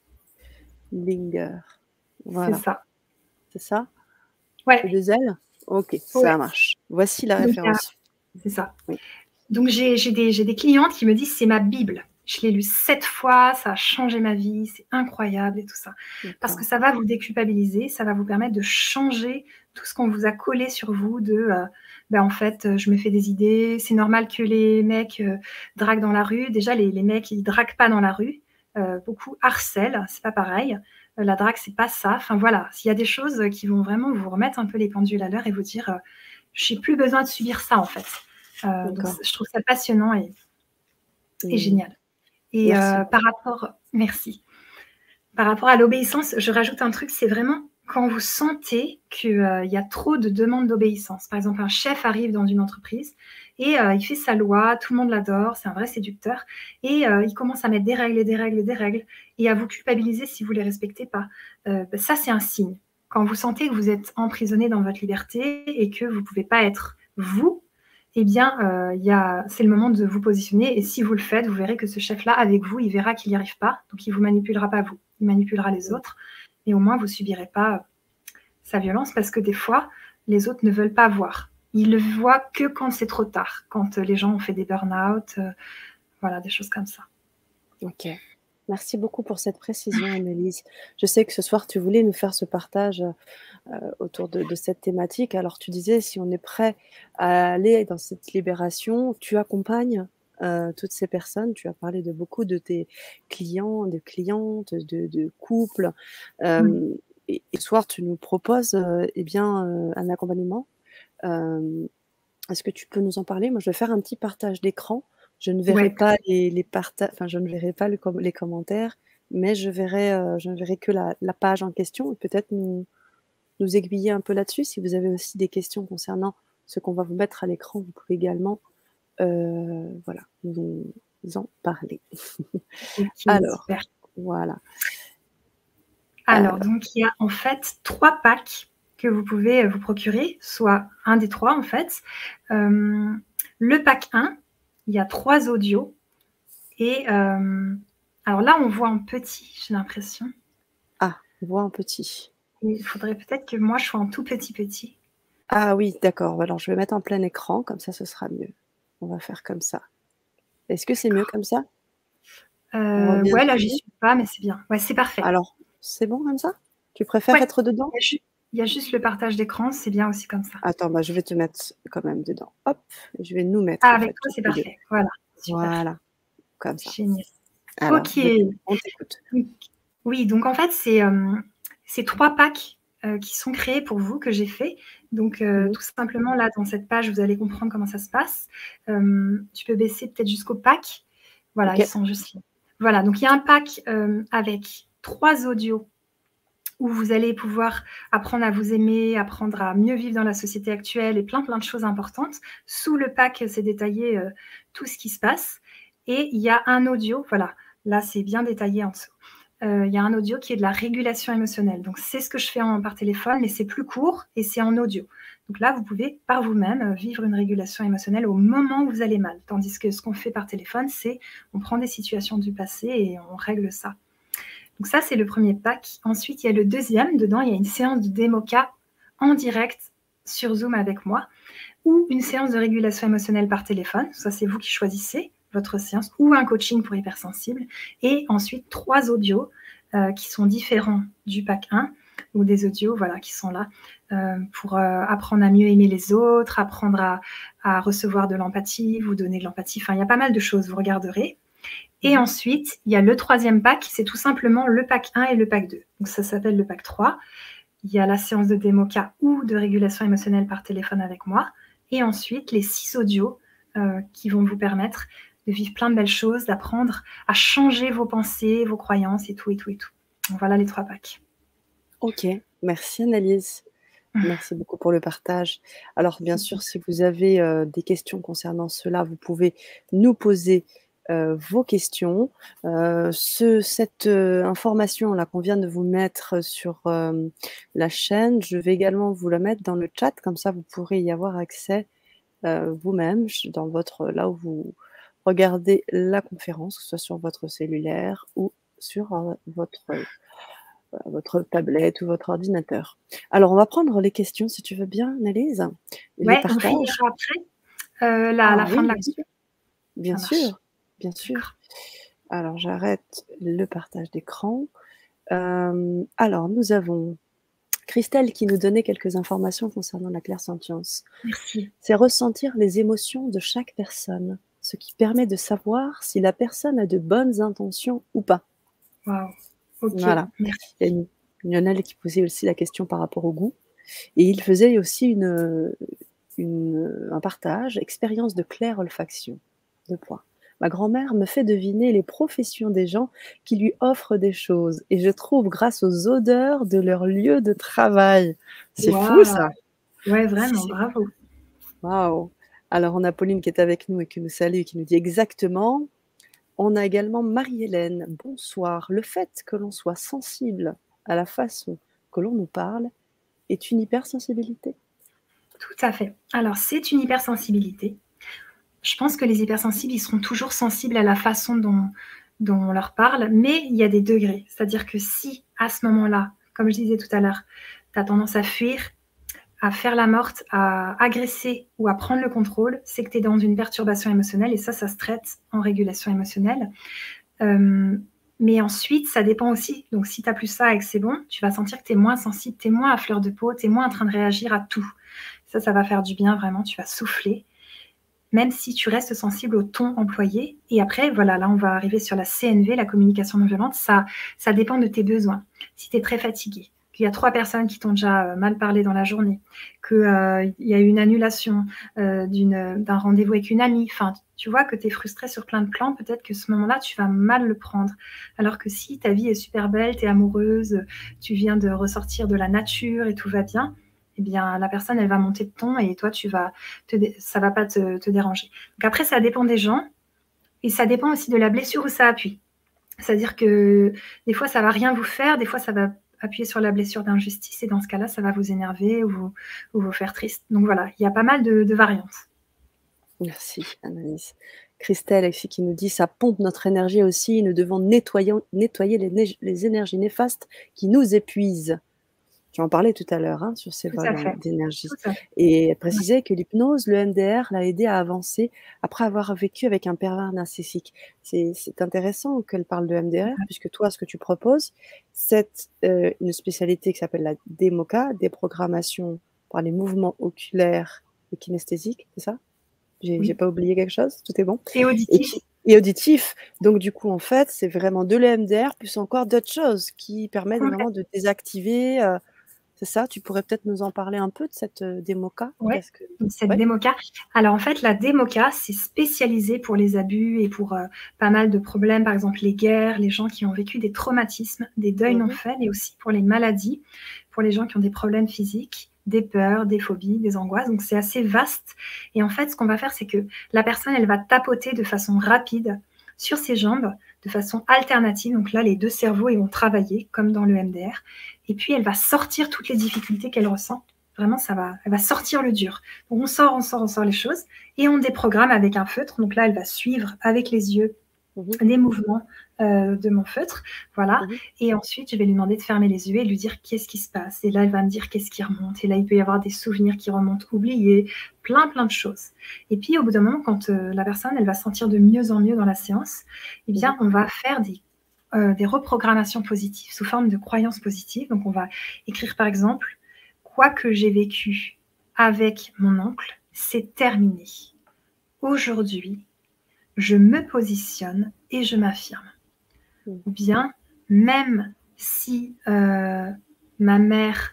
Zelinger. c'est Voilà, ça. c'est ça? Ouais, Et 2 L? OK, ouais. ça marche. Voici la Donc, référence. c'est ça. Oui, Donc, j'ai des clientes qui me disent: «C'est ma bible. Je l'ai lu 7 fois, ça a changé ma vie, c'est incroyable» et tout ça. Parce que d'accord. ça va vous déculpabiliser, ça va vous permettre de changer tout ce qu'on vous a collé sur vous en fait, je me fais des idées, c'est normal que les mecs, draguent dans la rue. Déjà les mecs, ils draguent pas dans la rue, beaucoup harcèlent, c'est pas pareil. La drague, c'est pas ça. Enfin voilà, s'il y a des choses, qui vont vraiment vous remettre un peu les pendules à l'heure et vous dire, «J'ai plus besoin de subir ça, en fait». Donc D'accord. je trouve ça passionnant et Mmh. génial. Et Merci. merci. Par rapport à l'obéissance, je rajoute un truc, c'est vraiment quand vous sentez qu'il y a trop de demandes d'obéissance. Par exemple, un chef arrive dans une entreprise et il fait sa loi, tout le monde l'adore, c'est un vrai séducteur et il commence à mettre des règles et des règles et des règles et à vous culpabiliser si vous les respectez pas. Ça, c'est un signe. Quand vous sentez que vous êtes emprisonné dans votre liberté et que vous pouvez pas être vous, eh bien, c'est le moment de vous positionner et si vous le faites, vous verrez que ce chef-là, avec vous, il verra qu'il n'y arrive pas, donc il vous manipulera pas vous, il manipulera les Mmh. autres et au moins vous subirez pas sa violence parce que des fois, les autres ne veulent pas voir. Ils le voient que quand c'est trop tard, quand les gens ont fait des burn-out, voilà, des choses comme ça. OK. Merci beaucoup pour cette précision, Annelise. Je sais que ce soir, tu voulais nous faire ce partage, autour de cette thématique. Alors tu disais, si on est prêt à aller dans cette libération, tu accompagnes, toutes ces personnes. Tu as parlé de beaucoup de tes clients, de clientes, de couples, Oui, hem et ce soir, tu nous proposes, eh bien, un accompagnement. Hem, Est-ce que tu peux nous en parler? Moi, je vais faire un petit partage d'écran. Je ne verrai ouais. pas enfin, je ne verrai pas les commentaires, mais je ne verrai que la page en question et peut-être nous aiguiller un peu là-dessus. Si vous avez aussi des questions concernant ce qu'on va vous mettre à l'écran, vous pouvez également, voilà, nous en parler. OK, Alors, super. voilà, Alors, alors, donc il y a en fait 3 packs que vous pouvez, vous procurer, soit un des 3 en fait. Le pack 1, il y a 3 audios et alors là, on voit en petit, j'ai l'impression. ah, voix en petit. Il faudrait peut-être que moi, je sois en tout petit, petit. Ah oui, d'accord, alors je vais mettre en plein écran, comme ça ce sera mieux. On va faire comme ça. Est-ce que c'est mieux D'accord. comme ça? On revient Ouais, là, j'y dessus? suis pas, mais c'est bien. Ouais, c'est parfait. Alors, c'est bon comme ça? Tu préfères Ouais, être dedans? il y a juste le partage d'écran, c'est bien aussi comme ça. Attends, bah, je vais te mettre quand même dedans. Hop, je vais nous mettre Ah, en avec fait toi, toutes c'est les 2. parfait. Voilà, super, Voilà, comme ça. génial. Alors, OK. on t'écoute. Donc oui, donc en fait, c'est 3 packs, qui sont créés pour vous, que j'ai fait. Donc Mmh mh. tout simplement, là, dans cette page, vous allez comprendre comment ça se passe. Tu peux baisser peut-être jusqu'au pack. Voilà, ils OK. sont juste là. Voilà, donc il y a un pack, avec 3 audios où vous allez pouvoir apprendre à vous aimer, apprendre à mieux vivre dans la société actuelle et plein de choses importantes. Sous le pack, c'est détaillé tout ce qui se passe. Et il y a un audio, voilà, là c'est bien détaillé en dessous. Il y a un audio qui est de la régulation émotionnelle. Donc c'est ce que je fais par téléphone, mais c'est plus court et c'est en audio. Donc là, vous pouvez par vous-même vivre une régulation émotionnelle au moment où vous allez mal. Tandis que ce qu'on fait par téléphone, c'est on prend des situations du passé et on règle ça. Donc ça, c'est le premier pack. Ensuite, il y a le deuxième. Dedans, il y a une séance de démoca en direct sur Zoom avec moi ou une séance de régulation émotionnelle par téléphone. Ça, c'est vous qui choisissez votre séance ou un coaching pour hypersensibles. Et ensuite, 3 audios qui sont différents du pack 1 ou des audios voilà, qui sont là pour apprendre à mieux aimer les autres, apprendre à recevoir de l'empathie, vous donner de l'empathie. Enfin, il y a pas mal de choses, vous regarderez. Et ensuite, il y a le 3e pack, c'est tout simplement le pack 1 et le pack 2. Donc ça s'appelle le pack 3. Il y a la séance de démoca ou de régulation émotionnelle par téléphone avec moi. Et ensuite, les 6 audios qui vont vous permettre de vivre plein de belles choses, d'apprendre à changer vos pensées, vos croyances et tout, et tout, et tout. Donc voilà les 3 packs. Ok, merci Annelise. Merci beaucoup pour le partage. Alors bien sûr, si vous avez des questions concernant cela, vous pouvez nous poser vos questions. Cette information là qu'on vient de vous mettre sur la chaîne, je vais également vous la mettre dans le chat, comme ça vous pourrez y avoir accès vous-même dans là où vous regardez la conférence, que ce soit sur votre cellulaire ou sur votre tablette ou votre ordinateur. Alors, on va prendre les questions, si tu veux bien, Annelise. Ouais, on finira après la fin de la coupe. Bien sûr, bien sûr. Alors, j'arrête le partage d'écran. Alors, nous avons Christelle qui nous donnait quelques informations concernant la clairsentience. Merci. C'est ressentir les émotions de chaque personne, ce qui permet de savoir si la personne a de bonnes intentions ou pas. Waouh. Okay, voilà. merci. Il y a Lionel qui posait aussi la question par rapport au goût. Et il faisait aussi un partage, expérience de claire olfaction. 2 points. Ma grand-mère me fait deviner les professions des gens qui lui offrent des choses. Et je trouve grâce aux odeurs de leur lieu de travail. C'est fou, ça. Ouais, vraiment, bravo. Waouh. Alors, on a Pauline qui est avec nous et qui nous salue et qui nous dit exactement. On a également Marie-Hélène. Bonsoir. Le fait que l'on soit sensible à la façon que l'on nous parle est une hypersensibilité? Tout à fait. Alors, c'est une hypersensibilité. Je pense que les hypersensibles, ils seront toujours sensibles à la façon dont on leur parle, mais il y a des degrés. C'est-à-dire que si, à ce moment-là, comme je disais tout à l'heure, tu as tendance à fuir, à faire la morte, à agresser ou à prendre le contrôle, c'est que tu es dans une perturbation émotionnelle et ça se traite en régulation émotionnelle. Mais ensuite, ça dépend aussi. Donc, si tu n'as plus ça et que c'est bon, tu vas sentir que tu es moins sensible, tu es moins à fleur de peau, tu es moins en train de réagir à tout. Ça va faire du bien, vraiment. Tu vas souffler, même si tu restes sensible au ton employé. Et après, voilà, là, on va arriver sur la CNV, la communication non violente. Ça dépend de tes besoins. Si tu es très fatigué, qu'il y a 3 personnes qui t'ont déjà mal parlé dans la journée, qu'il y a eu une annulation d'un rendez-vous avec une amie, enfin, tu vois que tu es frustré sur plein de plans, peut-être que ce moment-là, tu vas mal le prendre. Alors que si ta vie est super belle, tu es amoureuse, tu viens de ressortir de la nature et tout va bien, eh bien, la personne, elle va monter de ton et toi, ça va pas te déranger. Donc après, ça dépend des gens et ça dépend aussi de la blessure où ça appuie. C'est-à-dire que des fois, ça va rien vous faire, des fois, ça va appuyer sur la blessure d'injustice et dans ce cas-là, ça va vous énerver ou vous faire triste. Donc voilà, il y a pas mal de variantes. Merci, Annelise. Christelle qui nous dit « Ça pompe notre énergie aussi, nous devons nettoyer les énergies néfastes qui nous épuisent. » Tu en parlais tout à l'heure sur ces vols d'énergie. Et elle précisait que l'hypnose, le MDR, l'a aidé à avancer après avoir vécu avec un pervers narcissique. C'est intéressant qu'elle parle de MDR, puisque toi, ce que tu proposes, c'est une spécialité qui s'appelle la DEMOCA, déprogrammation par les mouvements oculaires et kinesthésiques, c'est ça? J'ai pas oublié quelque chose? Tout est bon? Et auditif. Et auditif. Donc, du coup, en fait, c'est vraiment de l'EMDR plus encore d'autres choses qui permettent vraiment de désactiver c'est ça? Tu pourrais peut-être nous en parler un peu de cette, démoka? Ouais, Qu'est-ce que donc cette ouais? démoka. Alors en fait, la démoka, c'est spécialisé pour les abus et pour, pas mal de problèmes, par exemple les guerres, les gens qui ont vécu des traumatismes, des deuils non Mmh. faits, mais aussi pour les maladies, pour les gens qui ont des problèmes physiques, des peurs, des phobies, des angoisses, donc c'est assez vaste et en fait, ce qu'on va faire, c'est que la personne, elle va tapoter de façon rapide sur ses jambes, de façon alternative, donc là, les 2 cerveaux, ils vont travailler comme dans le MDR et puis elle va sortir toutes les difficultés qu'elle ressent. Vraiment, elle va sortir le dur. Donc, on sort les choses et on déprogramme avec un feutre. Donc là, elle va suivre avec les yeux Mmh. les mouvements de mon feutre. Voilà. Mmh. Et ensuite, je vais lui demander de fermer les yeux et lui dire qu'est-ce qui se passe. Et là, elle va me dire qu'est-ce qui remonte. Et là, il peut y avoir des souvenirs qui remontent oubliés, plein de choses. Et puis, au bout d'un moment, quand la personne, elle va se sentir de mieux en mieux dans la séance, eh Mmh. bien, on va faire des reprogrammations positives sous forme de croyances positives. Donc, on va écrire, par exemple, quoi que j'ai vécu avec mon oncle, c'est terminé. Aujourd'hui, je me positionne et je m'affirme. Mmh. Ou bien, même si ma mère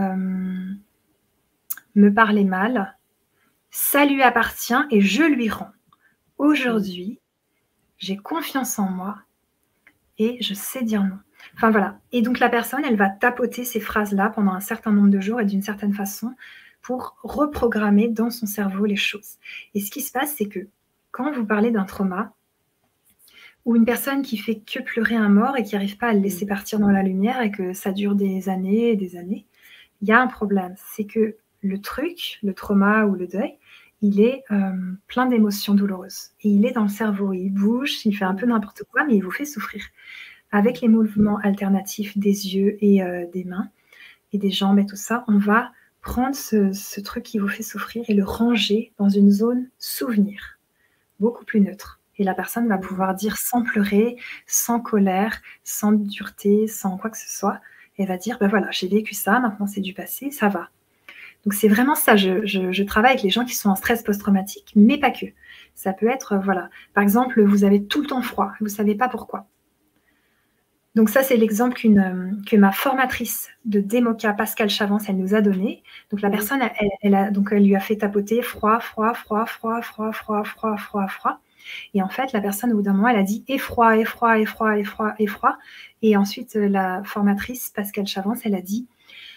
me parlait mal, ça lui appartient et je lui rends. Mmh. Aujourd'hui, j'ai confiance en moi et je sais dire non. Enfin voilà. Et donc la personne, elle va tapoter ces phrases-là pendant un certain nombre de jours et d'une certaine façon pour reprogrammer dans son cerveau les choses. Et ce qui se passe, c'est que quand vous parlez d'un trauma ou une personne qui fait que pleurer un mort et qui n'arrive pas à le Mmh. laisser partir dans la lumière et que ça dure des années et des années, il y a un problème. C'est que le truc, le trauma ou le deuil, il est plein d'émotions douloureuses. Et il est dans le cerveau, il bouge, il fait un peu Mmh. n'importe quoi, mais il vous fait souffrir. Avec les mouvements alternatifs des yeux et des mains et des jambes et tout ça, on va prendre ce truc qui vous fait souffrir et le ranger dans une zone souvenir, beaucoup plus neutre. Et la personne va Mmh. pouvoir dire sans pleurer, sans colère, sans dureté, sans quoi que ce soit. Elle va dire, ben voilà, j'ai vécu ça, maintenant c'est du passé, ça va. Donc c'est vraiment ça, je travaille avec les gens qui sont en stress post-traumatique, mais pas que. Ça peut être, voilà, par exemple, vous avez tout le temps froid, vous ne savez pas pourquoi. Donc ça, c'est l'exemple que ma formatrice de Démoca, Pascal Chavance, elle nous a donné. Donc la Mmh. personne, elle lui a fait tapoter froid, froid, froid, froid, froid, froid, froid, froid, froid. Et en fait, la personne, au bout d'un moment, elle a dit effroi, effroi, effroi, effroi, effroi. Et ensuite, la formatrice, Pascal Chavance, elle a dit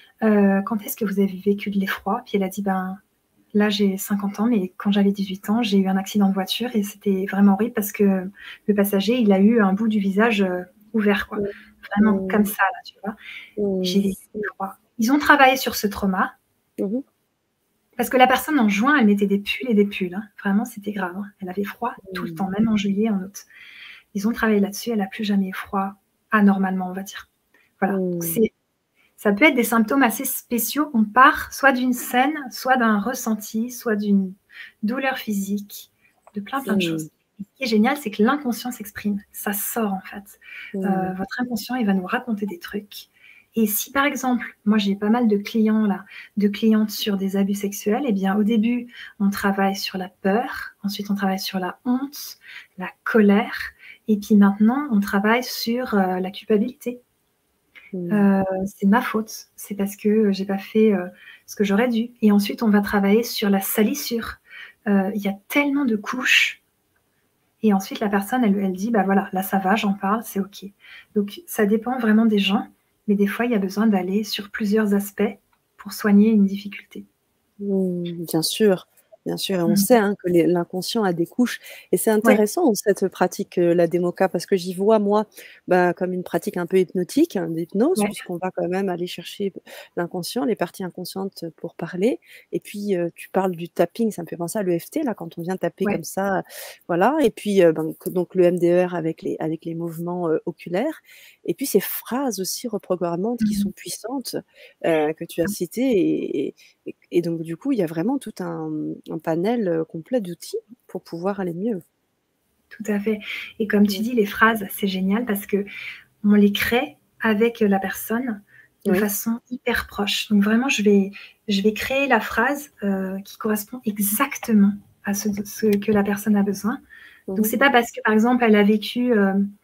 quand est-ce que vous avez vécu de l'effroi? Puis elle a dit ben là, j'ai 50 ans, mais quand j'avais 18 ans, j'ai eu un accident de voiture et c'était vraiment horrible parce que le passager, il a eu un bout du visage ouvert, quoi. Vraiment comme Mmh. ça, là, tu vois. J'ai Mmh. vécu l'effroi. Ils ont travaillé sur ce trauma Mmh. parce que la personne en juin, elle mettait des pulls et des pulls. Hein. Vraiment, c'était grave. Hein. Elle avait froid tout le Mmh. temps, même en juillet, en août. Ils ont travaillé là-dessus. Elle n'a plus jamais froid anormalement, on va dire. Voilà. Donc, Mmh. ça peut être des symptômes assez spéciaux. On part soit d'une scène, soit d'un ressenti, soit d'une douleur physique, de plein de Mmh. choses. Et ce qui est génial, c'est que l'inconscient s'exprime. Ça sort en fait. Mmh. Votre inconscient, il va nous raconter des trucs. Et si par exemple, moi j'ai pas mal de clients là, de clientes sur des abus sexuels, eh bien au début, on travaille sur la peur, ensuite on travaille sur la honte, la colère, et puis maintenant on travaille sur la culpabilité. Mmh. C'est ma faute. C'est parce que j'ai pas fait, ce que j'aurais dû et ensuite on va travailler sur la salissure. Il y a tellement de couches et ensuite la personne elle dit: «Bah, voilà, là ça va, j'en parle, c'est OK». Donc ça dépend vraiment des gens, mais des fois il y a besoin d'aller sur plusieurs aspects pour soigner une difficulté. Mmh, bien sûr et on Mmh. sait, hein, que l'inconscient a des couches et c'est Ouais, intéressant cette pratique, la démoka parce que j'y vois moi, bah, comme une pratique un peu hypnotique, hein, d'hypnose ouais, puisqu'on va quand même aller chercher l'inconscient, les parties inconscientes, pour parler et puis, tu parles du tapping, ça me fait penser à l'EFT là, quand on vient taper ouais. comme ça, voilà et puis, ben, donc le MDR avec les mouvements, oculaires et puis ces phrases aussi reprogrammantes qui Mmh. sont puissantes, que tu as citées et donc du coup, il y a vraiment tout un panel, complet d'outils pour pouvoir aller mieux. Tout à fait et comme tu Mmh. dis, les phrases, c'est génial parce qu'on les crée avec la personne de Oui. façon hyper proche. Donc vraiment, je vais créer la phrase, qui correspond exactement à ce que la personne a besoin. Mmh Donc mh. c'est pas parce que, par exemple, elle a vécu,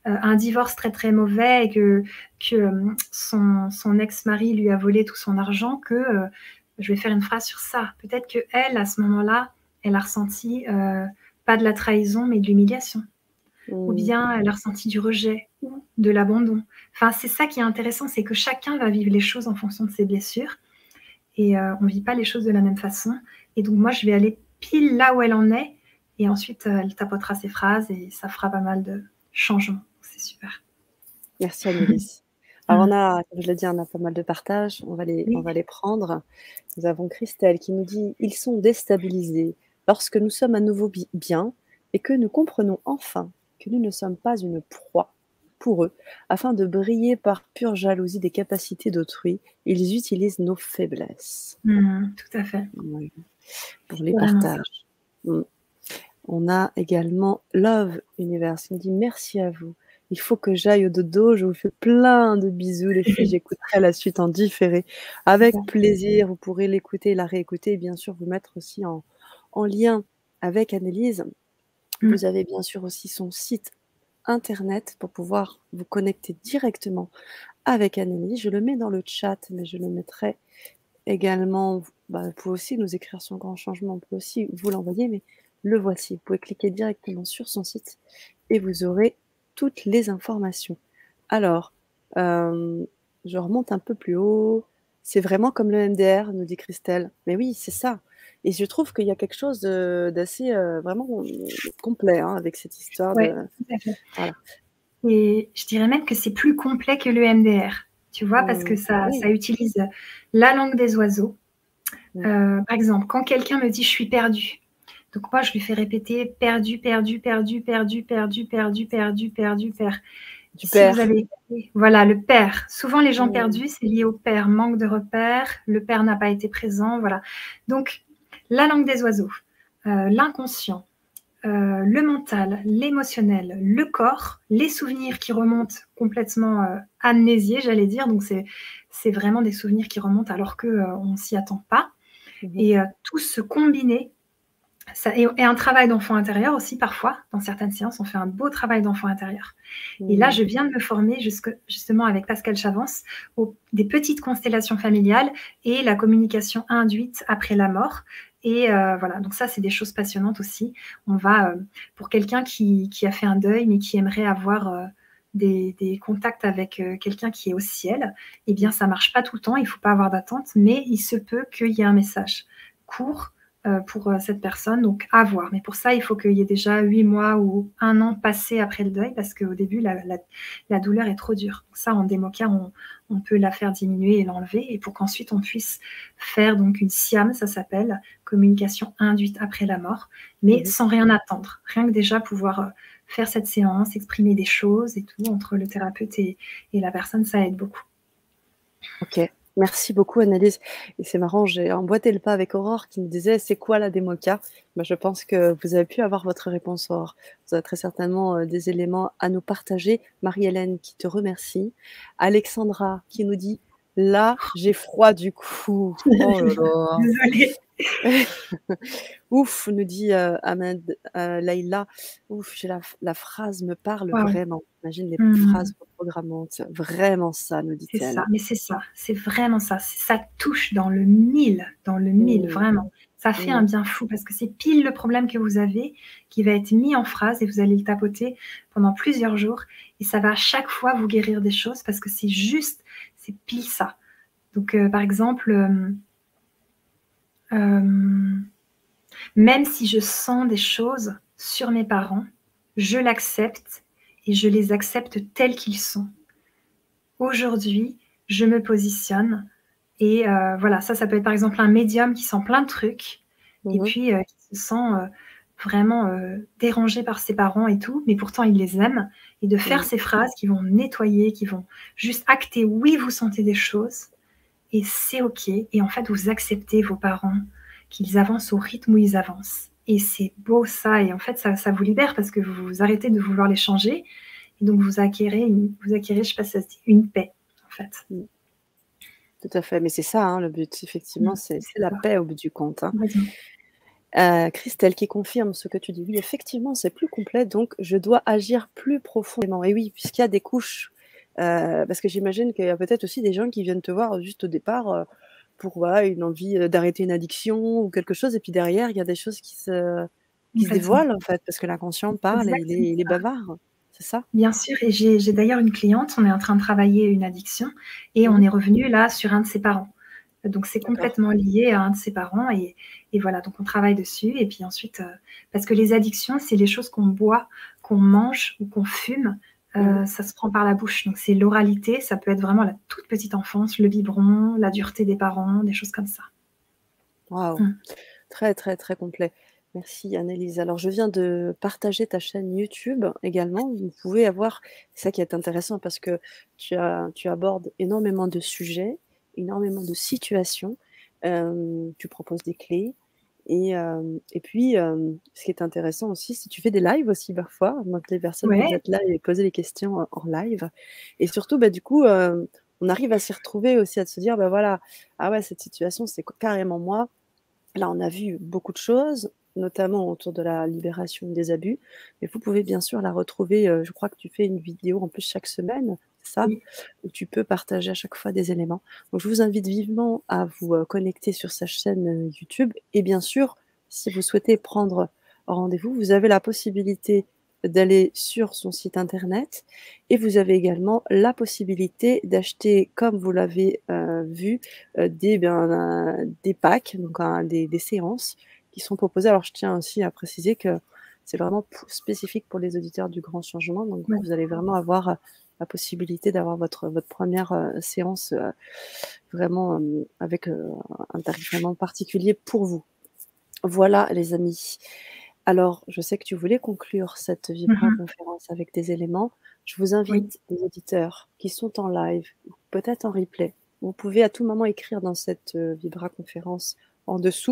un divorce très très mauvais et que son ex-mari lui a volé tout son argent, je vais faire une phrase sur ça. Peut-être qu'elle, à ce moment-là, elle a ressenti pas de la trahison, mais de l'humiliation. Ou bien elle a ressenti du rejet ou de l'abandon. Enfin, c'est ça qui est intéressant, c'est que chacun va vivre les choses en fonction de ses blessures et on ne vit pas les choses de la même façon. Et donc moi, je vais aller pile là où elle en est et ensuite elle tapotera ses phrases et ça fera pas mal de changements. C'est super. Merci Annelise. Alors on a, comme je l'ai dit, on a pas mal de partages, on va Oui. les prendre. Nous avons Christelle qui nous dit: «Ils sont déstabilisés lorsque nous sommes à nouveau bien et que nous comprenons enfin que nous ne sommes pas une proie pour eux. Afin de briller par pure jalousie des capacités d'autrui, ils utilisent nos faiblesses.» Tout à fait. Oui, pour les Vraiment ça. partages. Mmh. On a également Love Universe qui nous dit: «Merci à vous. Il faut que j'aille au dodo. Je vous fais plein de bisous les filles. J'écouterai la suite en différé avec plaisir. Vous pourrez l'écouter, la réécouter et bien sûr vous mettre aussi en lien avec Annelise. Vous avez bien sûr aussi son site internet pour pouvoir vous connecter directement avec Annelise. Je le mets dans le chat, mais je le mettrai également. Vous pouvez aussi nous écrire sur Grand Changement. On peut aussi vous l'envoyer, mais le voici. Vous pouvez cliquer directement sur son site et vous aurez toutes les informations. Alors, je remonte un peu plus haut. C'est vraiment comme le MDR, nous dit Christelle. Mais oui, c'est ça. Et je trouve qu'il y a quelque chose d'assez vraiment complet avec cette histoire Oui, de. tout à fait. Voilà. Et je dirais même que c'est plus complet que le MDR, tu vois, parce que ça Oui. utilise la langue des oiseaux. Mm. Par exemple, quand quelqu'un me dit je suis perdu, donc moi je lui fais répéter perdu, perdu, perdu, perdu, perdu, perdu, perdu, perdu, père. Du Si vous père. avez, voilà, le père. Souvent les gens Mm. perdus, c'est lié au père, manque de repères, le père n'a pas été présent, voilà. Donc la langue des oiseaux, l'inconscient, le mental, l'émotionnel, le corps, les souvenirs qui remontent complètement amnésiés, j'allais dire. Donc, c'est vraiment des souvenirs qui remontent alors qu'on ne s'y attend pas. Et tout se combiner. Et un travail d'enfant intérieur aussi, parfois, dans certaines séances, on fait un beau travail d'enfant intérieur. Et là, je viens de me former justement avec Pascal Chavance des petites constellations familiales et la communication induite après la mort. Et voilà, donc ça, c'est des choses passionnantes aussi. On va, pour quelqu'un qui a fait un deuil, mais qui aimerait avoir des contacts avec quelqu'un qui est au ciel, eh bien, ça marche pas tout le temps, il faut pas avoir d'attente, mais il se peut qu'il y ait un message court pour cette personne, donc à voir. Mais pour ça, il faut qu'il y ait déjà 8 mois ou 1 an passé après le deuil, parce qu'au début, la douleur est trop dure. Donc ça, en démocar, on peut la faire diminuer et l'enlever, et pour qu'ensuite on puisse faire donc une SIAM, ça s'appelle, communication induite après la mort, mais sans rien attendre. Rien que déjà pouvoir faire cette séance, exprimer des choses et tout, entre le thérapeute et la personne, ça aide beaucoup. Ok, merci beaucoup Annelise. Et c'est marrant, j'ai emboîté le pas avec Aurore qui me disait c'est quoi la démoca. Je pense que vous avez pu avoir votre réponse, Aurore. Vous avez très certainement des éléments à nous partager. Marie-Hélène qui te remercie. Alexandra qui nous dit là j'ai froid du coup. Oh là là. Désolée. Ouf, nous dit Ahmed Laïla. Ouf, la phrase me parle vraiment. Imagine les phrases reprogrammantes. Vraiment ça, nous C'est dit-elle. ça, mais c'est ça, c'est vraiment ça. Ça touche dans le mille, vraiment. Ça fait un bien fou parce que c'est pile le problème que vous avez qui va être mis en phrase et vous allez le tapoter pendant plusieurs jours et ça va à chaque fois vous guérir des choses parce que c'est juste, c'est pile ça. Donc, par exemple, même si je sens des choses sur mes parents, je l'accepte et je les accepte tels qu'ils sont. Aujourd'hui, je me positionne et voilà, ça peut être par exemple un médium qui sent plein de trucs et puis qui se sent vraiment dérangé par ses parents et tout, mais pourtant il les aime et de faire ces phrases qui vont nettoyer, qui vont juste acter, oui, vous sentez des choses et c'est OK et en fait, vous acceptez vos parents, qu'ils avancent au rythme où ils avancent et c'est beau ça et en fait, ça vous libère parce que vous arrêtez de vouloir les changer et donc vous acquérez, je sais pas si ça se dit, une paix, en fait. Tout à fait, mais c'est ça le but, effectivement, c'est la paix au bout du compte. Christelle qui confirme ce que tu dis. Oui, effectivement, c'est plus complet, donc je dois agir plus profondément. Et oui, puisqu'il y a des couches, parce que j'imagine qu'il y a peut-être aussi des gens qui viennent te voir juste au départ, pour voilà, une envie, d'arrêter une addiction ou quelque chose et puis derrière, il y a des choses qui se Complètement. dévoilent en fait, parce que l'inconscient parle et Exactement il est ça. bavard. C'est ça? Bien sûr, et j'ai d'ailleurs une cliente, on est en train de travailler une addiction et on Mmh. est revenu là sur un de ses parents. Donc c'est D'accord. complètement lié à un de ses parents et voilà, donc on travaille dessus et puis ensuite, parce que les addictions, c'est les choses qu'on boit, qu'on mange ou qu'on fume, Mmh. ça se prend par la bouche. Donc c'est l'oralité, ça peut être vraiment la toute petite enfance, le biberon, la dureté des parents, des choses comme ça. Waouh! Mmh. Très, très, très complet. Merci Annelise. Alors je viens de partager ta chaîne YouTube également. Vous pouvez avoir c'est ça qui est intéressant parce que tu abordes énormément de sujets, énormément de situations. Tu proposes des clés et puis, ce qui est intéressant aussi, c'est que tu fais des lives aussi parfois, donc les personnes peuvent Ouais, être là et poser des questions en live et surtout, bah, du coup, on arrive à s'y retrouver aussi, à se dire: «Bah, voilà, ah ouais, cette situation, c'est carrément moi». Là, on a vu beaucoup de choses, notamment autour de la libération des abus, mais vous pouvez bien sûr la retrouver, je crois que tu fais une vidéo en plus chaque semaine, c'est ça? oui, Où tu peux partager à chaque fois des éléments. Donc je vous invite vivement à vous, connecter sur sa chaîne, YouTube et bien sûr, si vous souhaitez prendre rendez-vous, vous avez la possibilité d'aller sur son site internet et vous avez également la possibilité d'acheter, comme vous l'avez, vu, des packs, donc des séances qui sont proposées. Alors je tiens aussi à préciser que c'est vraiment spécifique pour les auditeurs du grand changement, donc ouais. vous allez vraiment avoir la possibilité d'avoir votre première séance vraiment avec un tarif vraiment particulier pour vous. Voilà les amis. Alors, je sais que tu voulais conclure cette Vibra Mmh. conférence avec des éléments. Je vous Oui, invite, les auditeurs qui sont en live, ou peut-être en replay, vous pouvez à tout moment écrire dans cette Vibra conférence en dessous,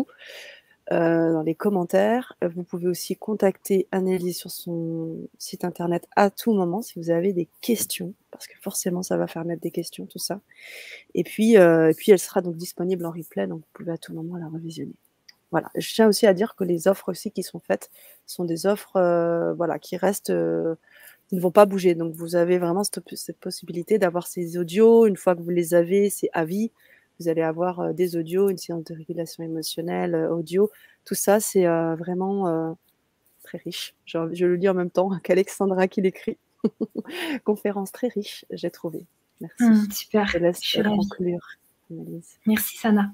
dans les commentaires. Vous pouvez aussi contacter Annelise sur son site internet à tout moment si vous avez des questions, parce que forcément ça va faire naître des questions, tout ça. Et puis elle sera donc disponible en replay, donc vous pouvez à tout moment la revisionner. Voilà, je tiens aussi à dire que les offres aussi qui sont faites sont des offres, voilà, qui restent, qui ne vont pas bouger. Donc vous avez vraiment cette possibilité d'avoir ces audios. Une fois que vous les avez, c'est à vie. Vous allez avoir, des audios, une séance de régulation émotionnelle, audio. Tout ça, c'est, vraiment, très riche. Je le lis en même temps qu'Alexandra qui l'écrit. Conférence très riche, j'ai trouvé. Merci. super, Je te laisse, je suis ravie. conclure, Annelise. Merci Sana.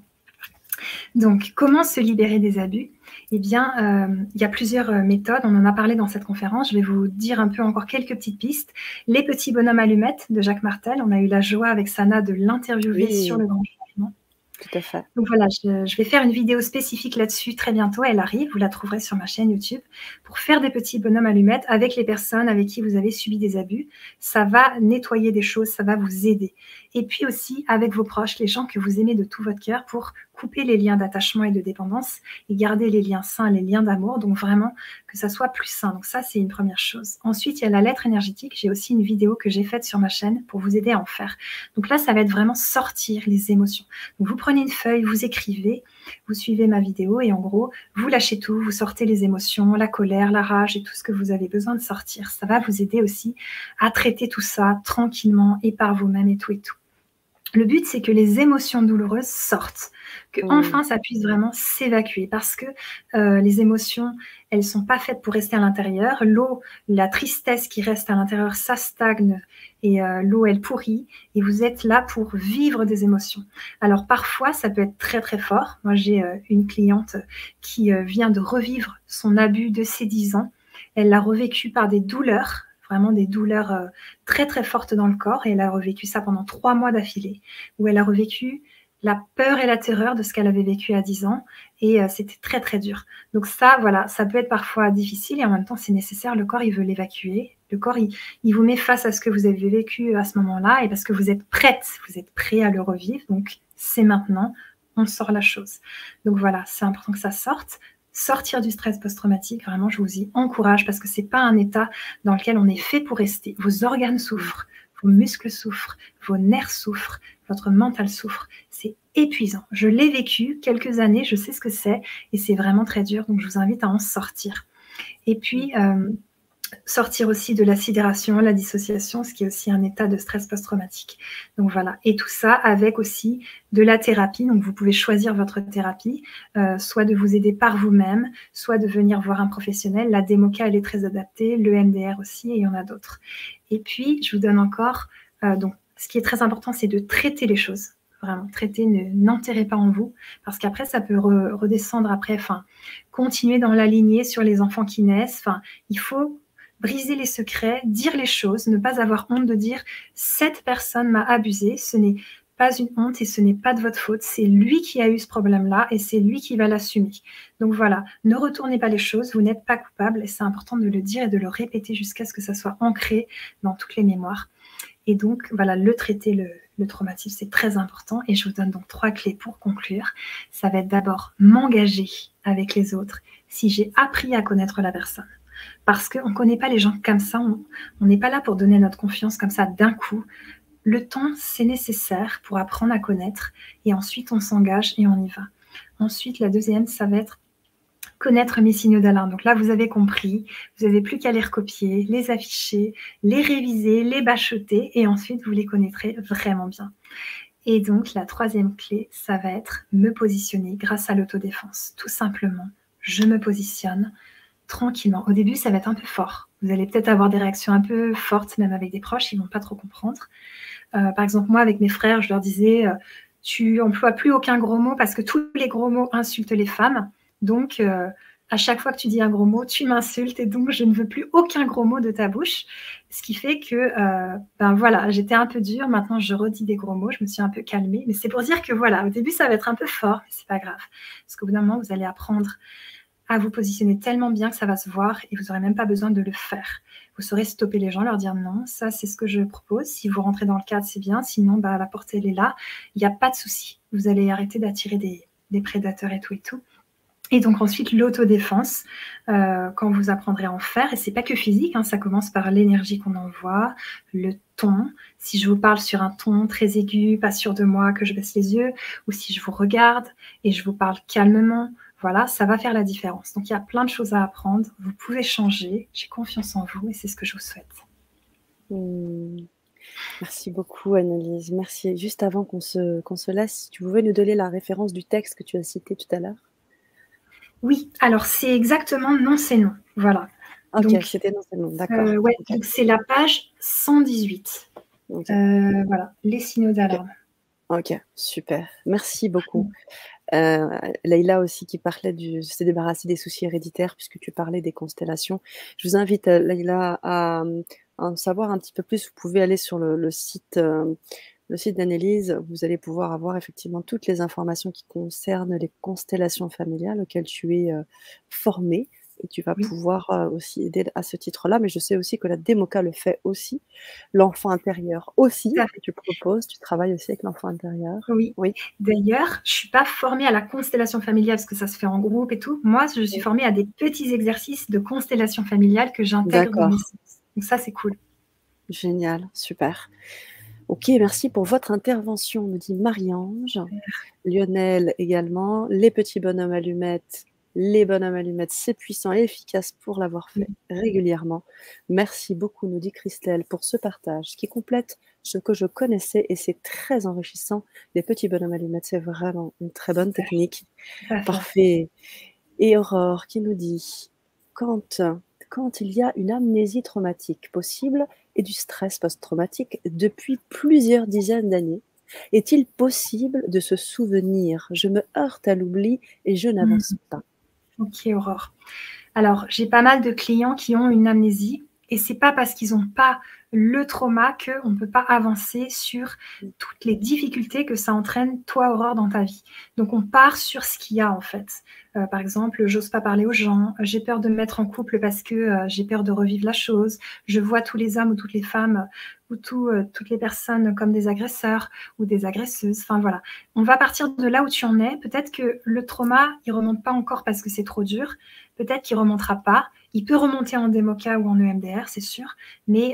Donc, comment se libérer des abus? Eh bien, il y a plusieurs, méthodes. On en a parlé dans cette conférence. Je vais vous dire un peu encore quelques petites pistes. Les petits bonhommes allumettes de Jacques Martel. On a eu la joie avec Sana de l'interviewer sur Oui, le grand changement. tout à fait. Donc voilà, je vais faire une vidéo spécifique là-dessus très bientôt. Elle arrive, vous la trouverez sur ma chaîne YouTube pour faire des petits bonhommes allumettes avec les personnes avec qui vous avez subi des abus. Ça va nettoyer des choses, ça va vous aider. Et puis aussi avec vos proches, les gens que vous aimez de tout votre cœur pour couper les liens d'attachement et de dépendance et garder les liens sains, les liens d'amour. Donc vraiment que ça soit plus sain. Donc ça, c'est une première chose. Ensuite, il y a la lettre énergétique. J'ai aussi une vidéo que j'ai faite sur ma chaîne pour vous aider à en faire. Donc là, ça va être vraiment sortir les émotions. Donc vous prenez une feuille, vous écrivez, vous suivez ma vidéo et en gros, vous lâchez tout, vous sortez les émotions, la colère, la rage et tout ce que vous avez besoin de sortir. Ça va vous aider aussi à traiter tout ça tranquillement et par vous-même et tout et tout. Le but, c'est que les émotions douloureuses sortent, que Mmh. enfin ça puisse vraiment s'évacuer parce que les émotions, elles sont pas faites pour rester à l'intérieur. L'eau, la tristesse qui reste à l'intérieur, ça stagne et l'eau, elle pourrit et vous êtes là pour vivre des émotions. Alors parfois, ça peut être très, très fort. Moi, j'ai, une cliente qui, vient de revivre son abus de ses 10 ans. Elle l'a revécu par des douleurs, vraiment des douleurs, très, très fortes dans le corps et elle a revécu ça pendant 3 mois d'affilée, où elle a revécu la peur et la terreur de ce qu'elle avait vécu à 10 ans et c'était très, très dur. Donc ça, voilà, ça peut être parfois difficile et en même temps, c'est nécessaire. Le corps, il veut l'évacuer. Le corps, il vous met face à ce que vous avez vécu à ce moment-là et parce que vous êtes prête, vous êtes prêt à le revivre. Donc, c'est maintenant, on sort la chose. Donc voilà, c'est important que ça sorte. Sortir du stress post-traumatique, vraiment, je vous y encourage parce que c'est pas un état dans lequel on est fait pour rester. Vos organes Mmh. souffrent, vos muscles souffrent, vos nerfs souffrent, votre mental souffre. C'est épuisant. Je l'ai vécu quelques années, je sais ce que c'est et c'est vraiment très dur. Donc, je vous invite à en sortir. Et puis, sortir aussi de la sidération, la dissociation, ce qui est aussi un état de stress post-traumatique. Donc voilà, et tout ça avec aussi de la thérapie. Donc vous pouvez choisir votre thérapie, soit de vous aider par vous-même, soit de venir voir un professionnel. La Demoka, elle est très adaptée, le MDR aussi, et il y en a d'autres. Et puis, je vous donne encore, donc ce qui est très important, c'est de traiter les choses. Vraiment, traiter, n'enterrez pas en vous, parce qu'après, ça peut redescendre après, enfin, continuer dans la lignée sur les enfants qui naissent. Enfin, il faut briser les secrets, dire les choses, ne pas avoir honte de dire « cette personne m'a abusé », ce n'est pas une honte et ce n'est pas de votre faute, c'est lui qui a eu ce problème-là et c'est lui qui va l'assumer. Donc voilà, ne retournez pas les choses, vous n'êtes pas coupable et c'est important de le dire et de le répéter jusqu'à ce que ça soit ancré dans toutes les mémoires. Et donc voilà, le traiter, le traumatisme, c'est très important et je vous donne donc 3 clés pour conclure. Ça va être d'abord m'engager avec les autres si j'ai appris à connaître la personne. Parce qu'on ne connaît pas les gens comme ça, on n'est pas là pour donner notre confiance comme ça d'un coup. Le temps, c'est nécessaire pour apprendre à connaître et ensuite on s'engage et on y va. Ensuite, la deuxième, ça va être connaître mes signaux d'alarme. Donc là, vous avez compris, vous n'avez plus qu'à les recopier, les afficher, les réviser, les bachoter et ensuite vous les connaîtrez vraiment bien. Et donc, la troisième clé, ça va être me positionner grâce à l'autodéfense. Tout simplement, je me positionne tranquillement. Au début, ça va être un peu fort. Vous allez peut-être avoir des réactions un peu fortes, même avec des proches, ils ne vont pas trop comprendre. Par exemple, moi, avec mes frères, je leur disais tu n'emploies plus aucun gros mot parce que tous les gros mots insultent les femmes. Donc, à chaque fois que tu dis un gros mot, tu m'insultes et donc je ne veux plus aucun gros mot de ta bouche. Ce qui fait que, ben voilà, j'étais un peu dure. Maintenant, je redis des gros mots. Je me suis un peu calmée. Mais c'est pour dire que voilà, au début, ça va être un peu fort, mais c'est pas grave. Parce qu'au bout d'un moment, vous allez apprendre à vous positionner tellement bien que ça va se voir et vous n'aurez même pas besoin de le faire. Vous saurez stopper les gens, leur dire non, ça c'est ce que je propose. Si vous rentrez dans le cadre, c'est bien. Sinon, bah, la porte, elle est là. Il n'y a pas de souci. Vous allez arrêter d'attirer des prédateurs et tout et tout. Et donc ensuite, l'autodéfense, quand vous apprendrez à en faire, et c'est pas que physique, hein, ça commence par l'énergie qu'on envoie, le ton. Si je vous parle sur un ton très aigu, pas sûr de moi, que je baisse les yeux, ou si je vous regarde et je vous parle calmement, voilà, ça va faire la différence. Donc, il y a plein de choses à apprendre. Vous pouvez changer. J'ai confiance en vous et c'est ce que je vous souhaite. Merci beaucoup, Annelise. Merci. Juste avant qu'on se laisse, si tu pouvais nous donner la référence du texte que tu as cité tout à l'heure. Oui, alors c'est exactement non, c'est non. Voilà. Ok, c'était non, c'est non, d'accord. Ouais, okay. Donc c'est la page 118. Okay. Voilà, les signaux d'alarme. Ok, super. Merci beaucoup. Leïla aussi qui parlait de se débarrasser des soucis héréditaires puisque tu parlais des constellations. Je vous invite, Leïla, à en savoir un petit peu plus. Vous pouvez aller sur le site d'Annelise. Vous allez pouvoir avoir effectivement toutes les informations qui concernent les constellations familiales auxquelles tu es formée. Et tu vas pouvoir aussi aider à ce titre-là. Mais je sais aussi que la Demoka le fait aussi. L'enfant intérieur aussi, que tu proposes. Tu travailles aussi avec l'enfant intérieur. Oui. D'ailleurs, je ne suis pas formée à la constellation familiale parce que ça se fait en groupe et tout. Moi, je suis formée à des petits exercices de constellation familiale que j'intègre dans mes séances. Donc ça, c'est cool. Génial, super. Ok, merci pour votre intervention, me dit Marie-Ange. Lionel également. Les petits bonhommes allumettes. Les bonhommes allumettes, c'est puissant et efficace pour l'avoir fait régulièrement. Merci beaucoup, nous dit Christelle, pour ce partage qui complète ce que je connaissais et c'est très enrichissant. Les petits bonhommes allumettes, c'est vraiment une très bonne technique. Parfait. Et Aurore qui nous dit quand il y a une amnésie traumatique possible et du stress post-traumatique depuis plusieurs dizaines d'années, est-il possible de se souvenir? Je me heurte à l'oubli et je n'avance pas. Ok, Aurore. Alors, j'ai pas mal de clients qui ont une amnésie et c'est pas parce qu'ils n'ont pas le trauma qu'on ne peut pas avancer sur toutes les difficultés que ça entraîne, toi, Aurore, dans ta vie. Donc, on part sur ce qu'il y a, en fait. Par exemple, j'ose pas parler aux gens, j'ai peur de me mettre en couple parce que j'ai peur de revivre la chose, je vois tous les hommes ou toutes les femmes ou toutes les personnes comme des agresseurs ou des agresseuses. Enfin, voilà. On va partir de là où tu en es. Peut-être que le trauma, il remonte pas encore parce que c'est trop dur. Peut-être qu'il remontera pas. Il peut remonter en Demoka ou en EMDR, c'est sûr. Mais peut-être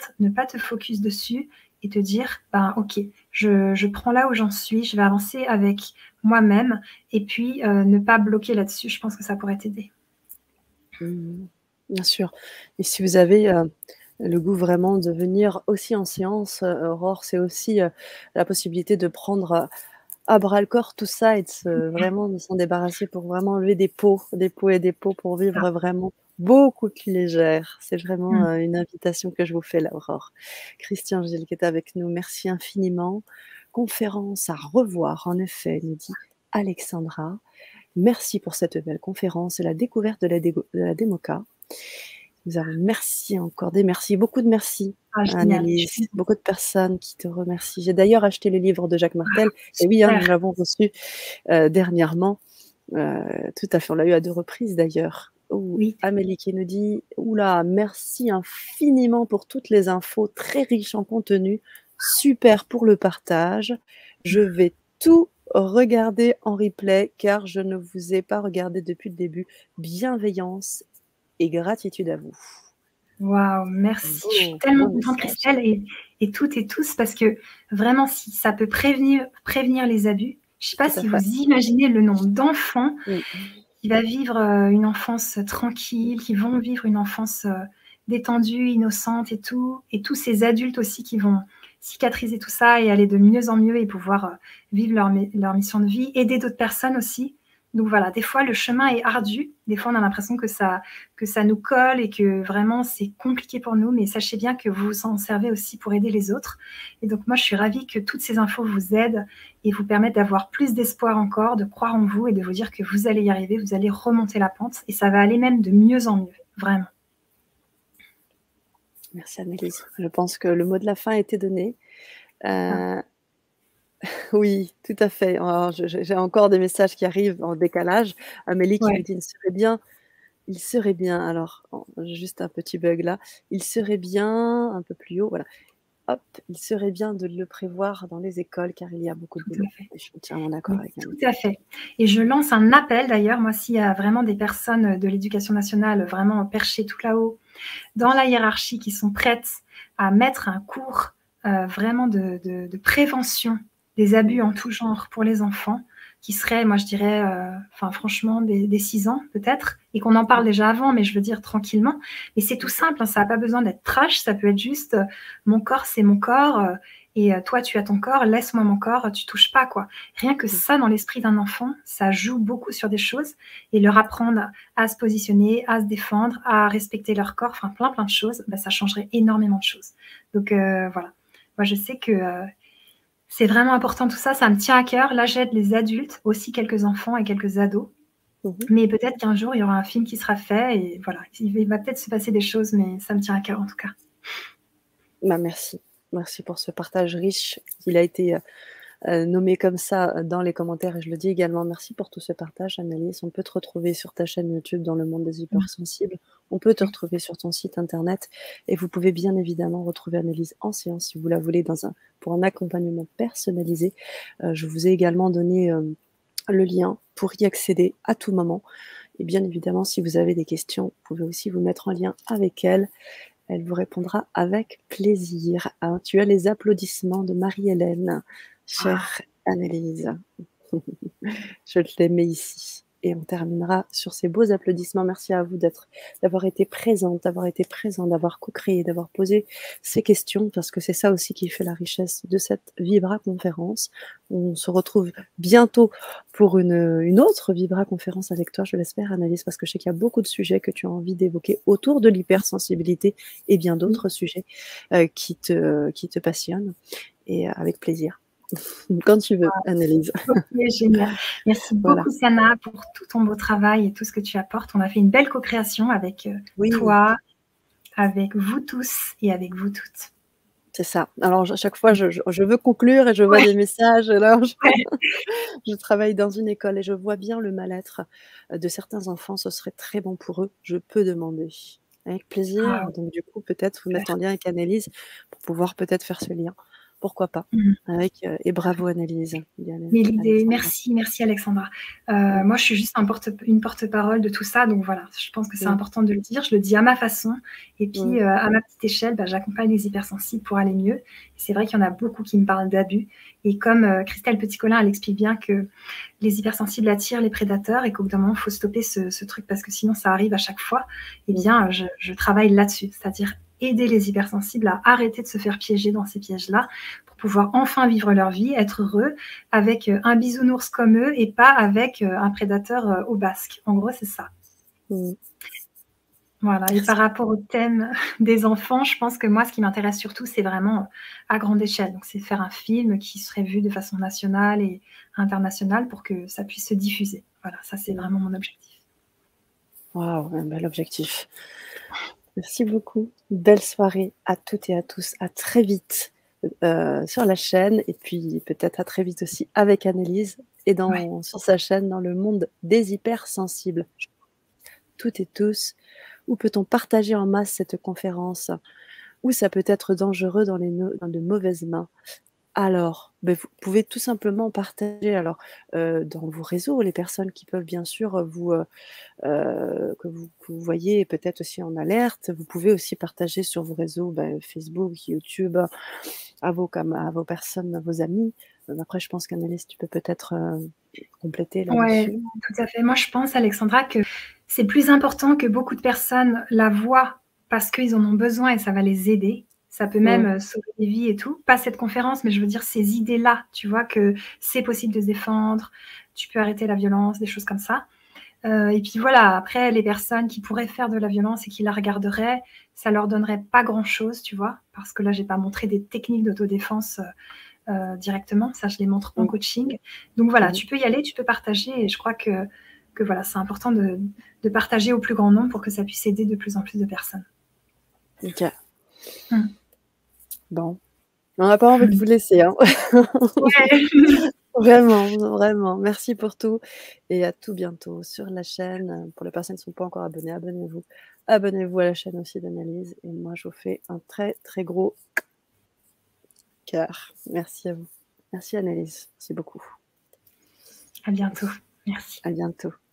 peut-être ne pas te focus dessus et te dire, ben, ok, je prends là où j'en suis, je vais avancer avec moi-même et puis ne pas bloquer là-dessus. Je pense que ça pourrait t'aider. Mmh. Bien sûr. Et si vous avez, le goût vraiment de venir aussi en séance, Aurore, c'est aussi, la possibilité de prendre, à bras le corps tout ça et de vraiment de s'en débarrasser pour vraiment enlever des pots et des pots pour Ça. vivre vraiment beaucoup plus légère. C'est vraiment, Mm. une invitation que je vous fais là, Aurore. Christian Gilles qui est avec nous, merci infiniment. Conférence à revoir en effet, nous dit Alexandra. Merci pour cette belle conférence et la découverte de la démoca. Nous avons merci encore, des merci, beaucoup de merci, Ah, génial. Annelise, beaucoup de personnes qui te remercient. J'ai d'ailleurs acheté le livre de Jacques Martel et oui, hein, Super. nous l'avons reçu, dernièrement, tout à fait, on l'a eu à 2 reprises d'ailleurs. Oh, Oui. Amélie qui nous dit: «Ouh là, merci infiniment pour toutes les infos très riches en contenu, super pour le partage. Je vais tout regarder en replay car je ne vous ai pas regardé depuis le début. Bienveillance et gratitude à vous». Waouh, merci. Je suis Beau tellement contente, message. Christelle, et toutes et tous, parce que vraiment, si ça peut prévenir les abus, je ne sais pas Tout à si vous fait. imaginez le nombre d'enfants Mmh. qui va vivre une enfance tranquille, qui vont vivre une enfance détendue, innocente et tous ces adultes aussi qui vont cicatriser tout ça et aller de mieux en mieux et pouvoir vivre leur mission de vie, aider d'autres personnes aussi. Donc voilà, des fois le chemin est ardu, des fois on a l'impression que ça nous colle et que vraiment c'est compliqué pour nous, mais sachez bien que vous vous en servez aussi pour aider les autres. Et donc moi je suis ravie que toutes ces infos vous aident et vous permettent d'avoir plus d'espoir encore, de croire en vous et de vous dire que vous allez y arriver, vous allez remonter la pente et ça va aller même de mieux en mieux, vraiment. Merci Annelise. Je pense que le mot de la fin a été donné. Ah, Oui, tout à fait. Alors j'ai encore des messages qui arrivent en décalage. Amélie qui nous ouais, dit: il serait bien» alors, juste un petit bug là. «Il serait bien» un peu plus haut, voilà. Hop, «il serait bien de le prévoir dans les écoles car il y a beaucoup de tout à boulot» fait. et je suis entièrement d'accord Mais avec tout Amélie. à fait. Et je lance un appel d'ailleurs, moi, s'il y a vraiment des personnes de l'éducation nationale vraiment perchées tout là-haut, dans la hiérarchie, qui sont prêtes à mettre un cours vraiment de prévention des abus Mmh. en tout genre pour les enfants, qui serait, moi je dirais, enfin franchement, des 6 ans peut-être, et qu'on en parle Mmh. déjà avant, mais je veux dire tranquillement. Et c'est tout simple, hein, ça n'a pas besoin d'être trash, ça peut être juste mon corps, c'est mon corps, et toi, tu as ton corps, laisse-moi mon corps, tu touches pas, quoi. Rien que Mmh. ça, dans l'esprit d'un enfant, ça joue beaucoup sur des choses, et leur apprendre à se positionner, à se défendre, à respecter leur corps, enfin plein de choses, bah, ça changerait énormément de choses. Donc voilà. Moi, je sais que c'est vraiment important tout ça, ça me tient à cœur. Là, j'aide les adultes, aussi quelques enfants et quelques ados. Mmh. Mais peut-être qu'un jour, il y aura un film qui sera fait et voilà, il va peut-être se passer des choses, mais ça me tient à cœur en tout cas. Bah, merci. Merci pour ce partage riche. Il a été, nommé comme ça, dans les commentaires et je le dis également. Merci pour tout ce partage, Annelise. On peut te retrouver sur ta chaîne YouTube dans le monde des Mmh. hypersensibles. On peut te Oui. retrouver sur ton site internet et vous pouvez bien évidemment retrouver Annelise en séance si vous la voulez pour un accompagnement personnalisé. Je vous ai également donné, le lien pour y accéder à tout moment et bien évidemment, si vous avez des questions, vous pouvez aussi vous mettre en lien avec elle. Elle vous répondra avec plaisir. Ah, tu as les applaudissements de Marie-Hélène, Waouh! chère Annelise. Je te les mets ici et on terminera sur ces beaux applaudissements. Merci à vous d'avoir été présente, d'avoir été présent, d'avoir co-créé, d'avoir posé ces questions parce que c'est ça aussi qui fait la richesse de cette Vibra conférence. On se retrouve bientôt pour une autre Vibra conférence avec toi, je l'espère, Annelise, parce que je sais qu'il y a beaucoup de sujets que tu as envie d'évoquer autour de l'hypersensibilité et bien Oui. d'autres sujets qui te passionnent et avec plaisir. Quand tu veux, Annelise. OK, génial. Merci Voilà. beaucoup Sana pour tout ton beau travail et tout ce que tu apportes. On a fait une belle co-création avec Oui. toi, avec vous tous et avec vous toutes. C'est ça. Alors à chaque fois, je veux conclure et je vois Ouais, des messages, alors ouais. je travaille dans une école et je vois bien le mal-être, de certains enfants. Ce serait très bon pour eux. Je peux demander. Avec Ah, plaisir. Donc du coup, peut-être vous super. mettre en lien avec Annelise pour pouvoir peut-être faire ce lien. pourquoi pas. Mmh. Et bravo Annelise. Mais l'idée, Alexandra. merci Alexandra. Mm, Moi, je suis juste une porte-parole de tout ça, donc voilà, je pense que c'est mm, important de le dire. Je le dis à ma façon, et mm, puis à ma petite échelle, j'accompagne les hypersensibles pour aller mieux. C'est vrai qu'il y en a beaucoup qui me parlent d'abus, et comme Christelle Petit-Colin, elle explique bien que les hypersensibles attirent les prédateurs et qu'au bout d'un moment, il faut stopper ce truc parce que sinon ça arrive à chaque fois. Eh bien, je travaille là-dessus, c'est-à-dire aider les hypersensibles à arrêter de se faire piéger dans ces pièges-là pour pouvoir enfin vivre leur vie, être heureux avec un bisounours comme eux et pas avec un prédateur au basque. En gros, c'est ça. mm. Voilà. Et par Merci. rapport au thème des enfants, je pense que moi, ce qui m'intéresse surtout, c'est vraiment à grande échelle. Donc, c'est faire un film qui serait vu de façon nationale et internationale pour que ça puisse se diffuser. Voilà, ça, c'est vraiment mon objectif. Waouh, un bel objectif. Merci beaucoup. Belle soirée à toutes et à tous. À très vite sur la chaîne et puis peut-être à très vite aussi avec Annelise et Ouais. sur sa chaîne dans le monde des hypersensibles. Toutes et tous, où peut-on partager en masse cette conférence? Où ça peut être dangereux dans de mauvaises mains? Alors, vous pouvez tout simplement partager dans vos réseaux, les personnes qui peuvent bien sûr que vous voyez peut-être aussi en alerte. Vous pouvez aussi partager sur vos réseaux, Facebook, YouTube, à vos personnes, à vos amis. Après, je pense qu'Annelise, tu peux peut-être compléter Ouais, là-dessus. tout à fait. Moi, je pense, Alexandra, que c'est plus important que beaucoup de personnes la voient parce qu'ils en ont besoin et ça va les aider. Ça peut même Mm, sauver des vies et tout. Pas cette conférence, mais je veux dire ces idées-là. Tu vois que c'est possible de se défendre, tu peux arrêter la violence, des choses comme ça. Et puis voilà, après, les personnes qui pourraient faire de la violence et qui la regarderaient, ça leur donnerait pas grand-chose, tu vois, parce que là, j'ai pas montré des techniques d'autodéfense directement. Ça, je les montre en mm, coaching. Donc voilà, mm. tu peux y aller, tu peux partager. Et je crois que voilà, c'est important de partager au plus grand nombre pour que ça puisse aider de plus en plus de personnes. Ok. Mm. Bon. On n'a pas envie de vous laisser, hein. Ouais. Vraiment, vraiment. Merci pour tout et à tout bientôt sur la chaîne. Pour les personnes qui ne sont pas encore abonnées, abonnez-vous. Abonnez-vous à la chaîne aussi d'Analyse. Et moi, je vous fais un très, très gros cœur. Merci à vous. Merci Annelise. Merci beaucoup. À bientôt. Merci. À bientôt.